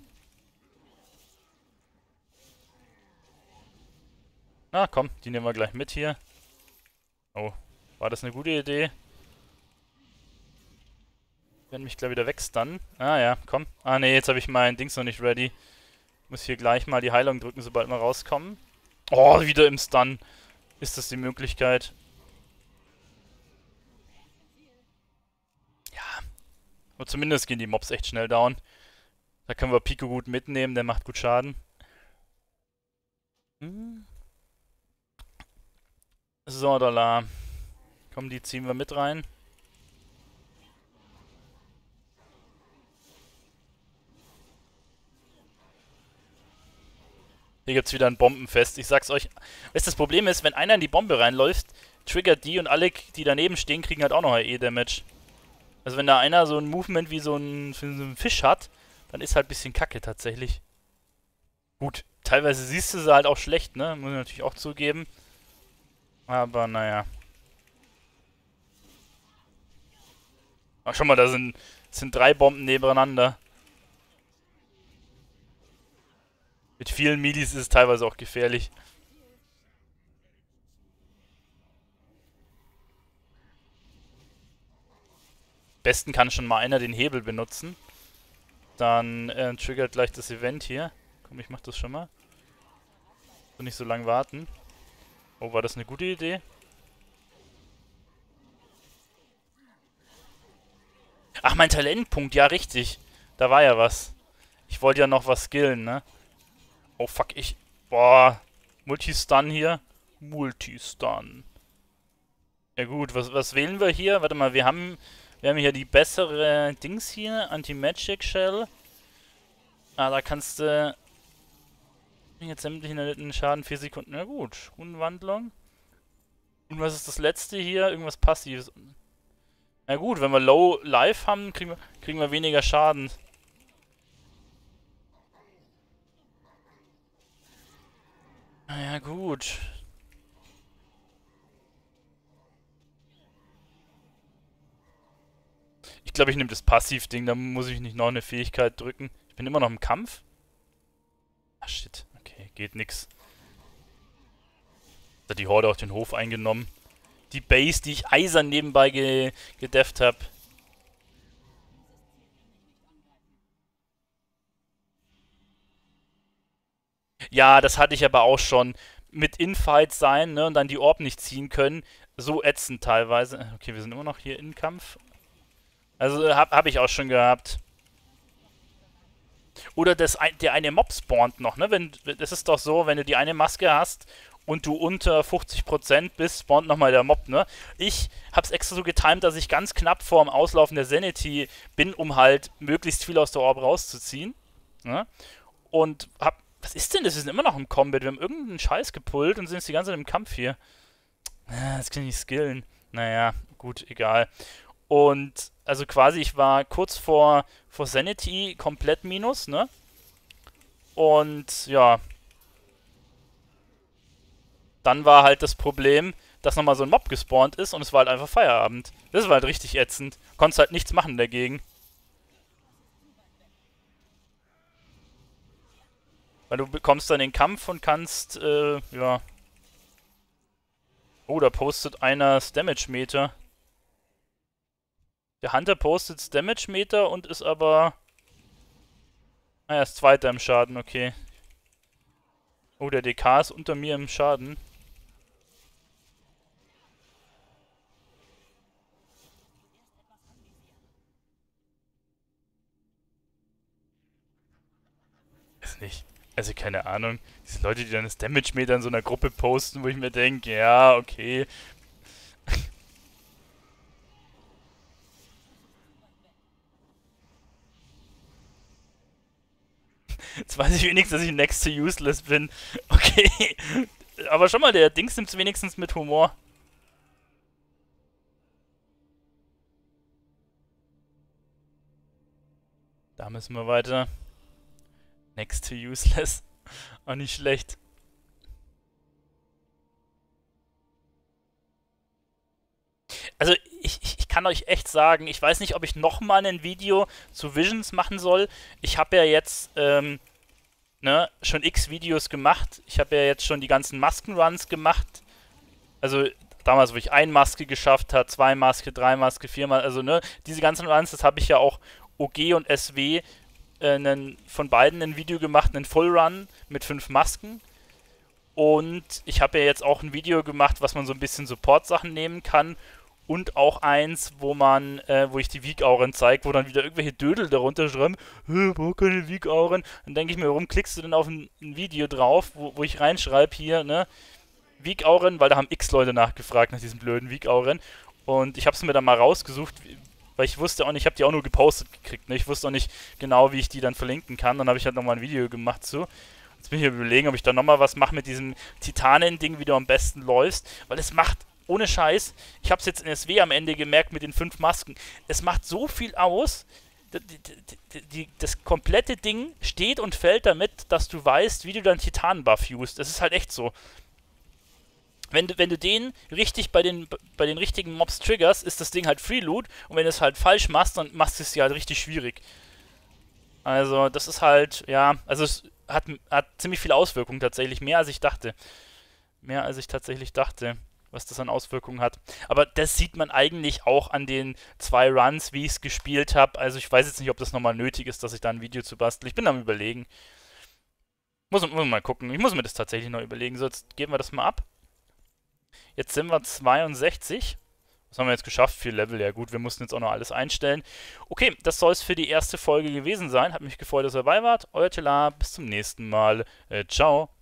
Na komm, die nehmen wir gleich mit hier. Oh, war das eine gute Idee? Ich werde mich gleich wieder wegstunnen. Ah ja, komm. Ah ne, jetzt habe ich mein Dings noch nicht ready. Ich muss hier gleich mal die Heilung drücken, sobald wir rauskommen. Oh, wieder im Stun. Ist das die Möglichkeit? Ja. Aber zumindest gehen die Mobs echt schnell down. Da können wir Pico gut mitnehmen, der macht gut Schaden. Hm. So, da. Komm, die ziehen wir mit rein. Hier gibt's wieder ein Bombenfest. Ich sag's euch. Weißt du, das Problem ist, wenn einer in die Bombe reinläuft, triggert die und alle, die daneben stehen, kriegen halt auch noch E-Damage. Also wenn da einer so ein Movement wie so ein, so ein Fisch hat, dann ist halt ein bisschen kacke tatsächlich. Gut, teilweise siehst du sie halt auch schlecht, ne? Muss ich natürlich auch zugeben. Aber naja. Ach, schau mal, da sind, sind drei Bomben nebeneinander. Mit vielen Milis ist es teilweise auch gefährlich. Besten kann schon mal einer den Hebel benutzen. Dann äh, triggert gleich das Event hier. Komm, ich mach das schon mal. So nicht so lange warten. Oh, war das eine gute Idee? Ach, mein Talentpunkt, ja richtig. Da war ja was. Ich wollte ja noch was skillen, ne? Oh fuck, ich... Boah. Multistun hier. Multistun. Ja gut, was, was wählen wir hier? Warte mal, wir haben... Wir haben hier die bessere Dings hier. Anti-Magic Shell. Ah, da kannst du... Jetzt sämtlichen erlittenen Schaden vier Sekunden. Na gut, Umwandlung. Und was ist das letzte hier? Irgendwas Passives. Na gut, wenn wir Low Life haben, kriegen wir, kriegen wir weniger Schaden. Naja, gut. Ich glaube, ich nehme das Passivding, da muss ich nicht noch eine Fähigkeit drücken. Ich bin immer noch im Kampf. Ah, shit. Okay, geht nix. Hat die Horde auch den Hof eingenommen. Die Base, die ich eisern nebenbei ge gedefft habe. Ja, das hatte ich aber auch schon. Mit Infights sein, ne, und dann die Orb nicht ziehen können. So ätzend teilweise. Okay, wir sind immer noch hier in Kampf. Also, hab, hab ich auch schon gehabt. Oder das, der eine Mob spawnt noch, ne? Wenn, das ist doch so, wenn du die eine Maske hast und du unter fünfzig Prozent bist, spawnt nochmal der Mob, ne? Ich hab's extra so getimt, dass ich ganz knapp vorm Auslaufen der Sanity bin, um halt möglichst viel aus der Orb rauszuziehen. Ne? Und hab Was ist denn das? Wir sind immer noch im Combat. Wir haben irgendeinen Scheiß gepullt und sind jetzt die ganze Zeit im Kampf hier. Ah, das kann ich nicht skillen. Naja, gut, egal. Und, also quasi, ich war kurz vor, vor Sanity komplett minus, ne? Und, ja. Dann war halt das Problem, dass nochmal so ein Mob gespawnt ist und es war halt einfach Feierabend. Das war halt richtig ätzend. Konntest halt nichts machen dagegen. Weil du bekommst dann den Kampf und kannst, äh, ja. Oh, da postet einer das Damage-Meter. Der Hunter postet das Damage-Meter und ist aber... Ah, er ist Zweiter im Schaden, okay. Oh, der D K ist unter mir im Schaden. Ist nicht. Also keine Ahnung. Diese Leute, die dann das Damage-Meter in so einer Gruppe posten, wo ich mir denke, ja, okay. Jetzt weiß ich wenigstens, dass ich next to useless bin. Okay. Aber schon mal, der Dings nimmt's wenigstens mit Humor. Da müssen wir weiter. Next to useless. Auch nicht schlecht. Also, ich, ich, ich kann euch echt sagen, ich weiß nicht, ob ich nochmal ein Video zu Visions machen soll. Ich habe ja jetzt, ähm, ne, schon x Videos gemacht. Ich habe ja jetzt schon die ganzen Maskenruns gemacht. Also, damals, wo ich ein Maske geschafft habe, zwei Maske, drei Maske, vier Maske, also, ne, diese ganzen Runs, das habe ich ja auch O G und S W äh, nen, von beiden ein Video gemacht, einen Full Run mit fünf Masken. Und ich habe ja jetzt auch ein Video gemacht, was man so ein bisschen Support-Sachen nehmen kann. Und auch eins, wo man, äh, wo ich die Weak-Auren zeige, wo dann wieder irgendwelche Dödel darunter schreiben, äh, wo keine Weak-Auren? Dann denke ich mir, warum klickst du denn auf ein, ein Video drauf, wo, wo ich reinschreibe hier, ne, Weak-Auren, weil da haben x Leute nachgefragt nach diesen blöden Weak-Auren. Und ich habe es mir dann mal rausgesucht, weil ich wusste auch nicht, ich habe die auch nur gepostet gekriegt, ne? Ich wusste auch nicht genau, wie ich die dann verlinken kann. Dann habe ich halt nochmal ein Video gemacht zu. Jetzt bin ich hier überlegen, ob ich da nochmal was mache mit diesem Titanen-Ding, wie du am besten läufst, weil es macht, ohne Scheiß, ich habe es jetzt in S W am Ende gemerkt mit den fünf Masken, es macht so viel aus, die, die, die, das komplette Ding steht und fällt damit, dass du weißt, wie du deinen Titan-Buff used. Das ist halt echt so. Wenn du, wenn du den richtig bei den, bei den richtigen Mobs triggerst, ist das Ding halt Free Loot und wenn du es halt falsch machst, dann machst du es dir halt richtig schwierig. Also, das ist halt, ja, also es hat, hat ziemlich viele Auswirkungen tatsächlich, mehr als ich dachte. Mehr als ich tatsächlich dachte, was das an Auswirkungen hat. Aber das sieht man eigentlich auch an den zwei Runs, wie ich es gespielt habe. Also ich weiß jetzt nicht, ob das nochmal nötig ist, dass ich da ein Video zu bastel. Ich bin am Überlegen. Muss, muss mal gucken. Ich muss mir das tatsächlich noch überlegen. So, jetzt geben wir das mal ab. Jetzt sind wir zweiundsechzig. Was haben wir jetzt geschafft? Vier Level, ja gut, wir mussten jetzt auch noch alles einstellen. Okay, das soll es für die erste Folge gewesen sein. Hat mich gefreut, dass ihr dabei wart. Euer Telar, bis zum nächsten Mal. Äh, ciao.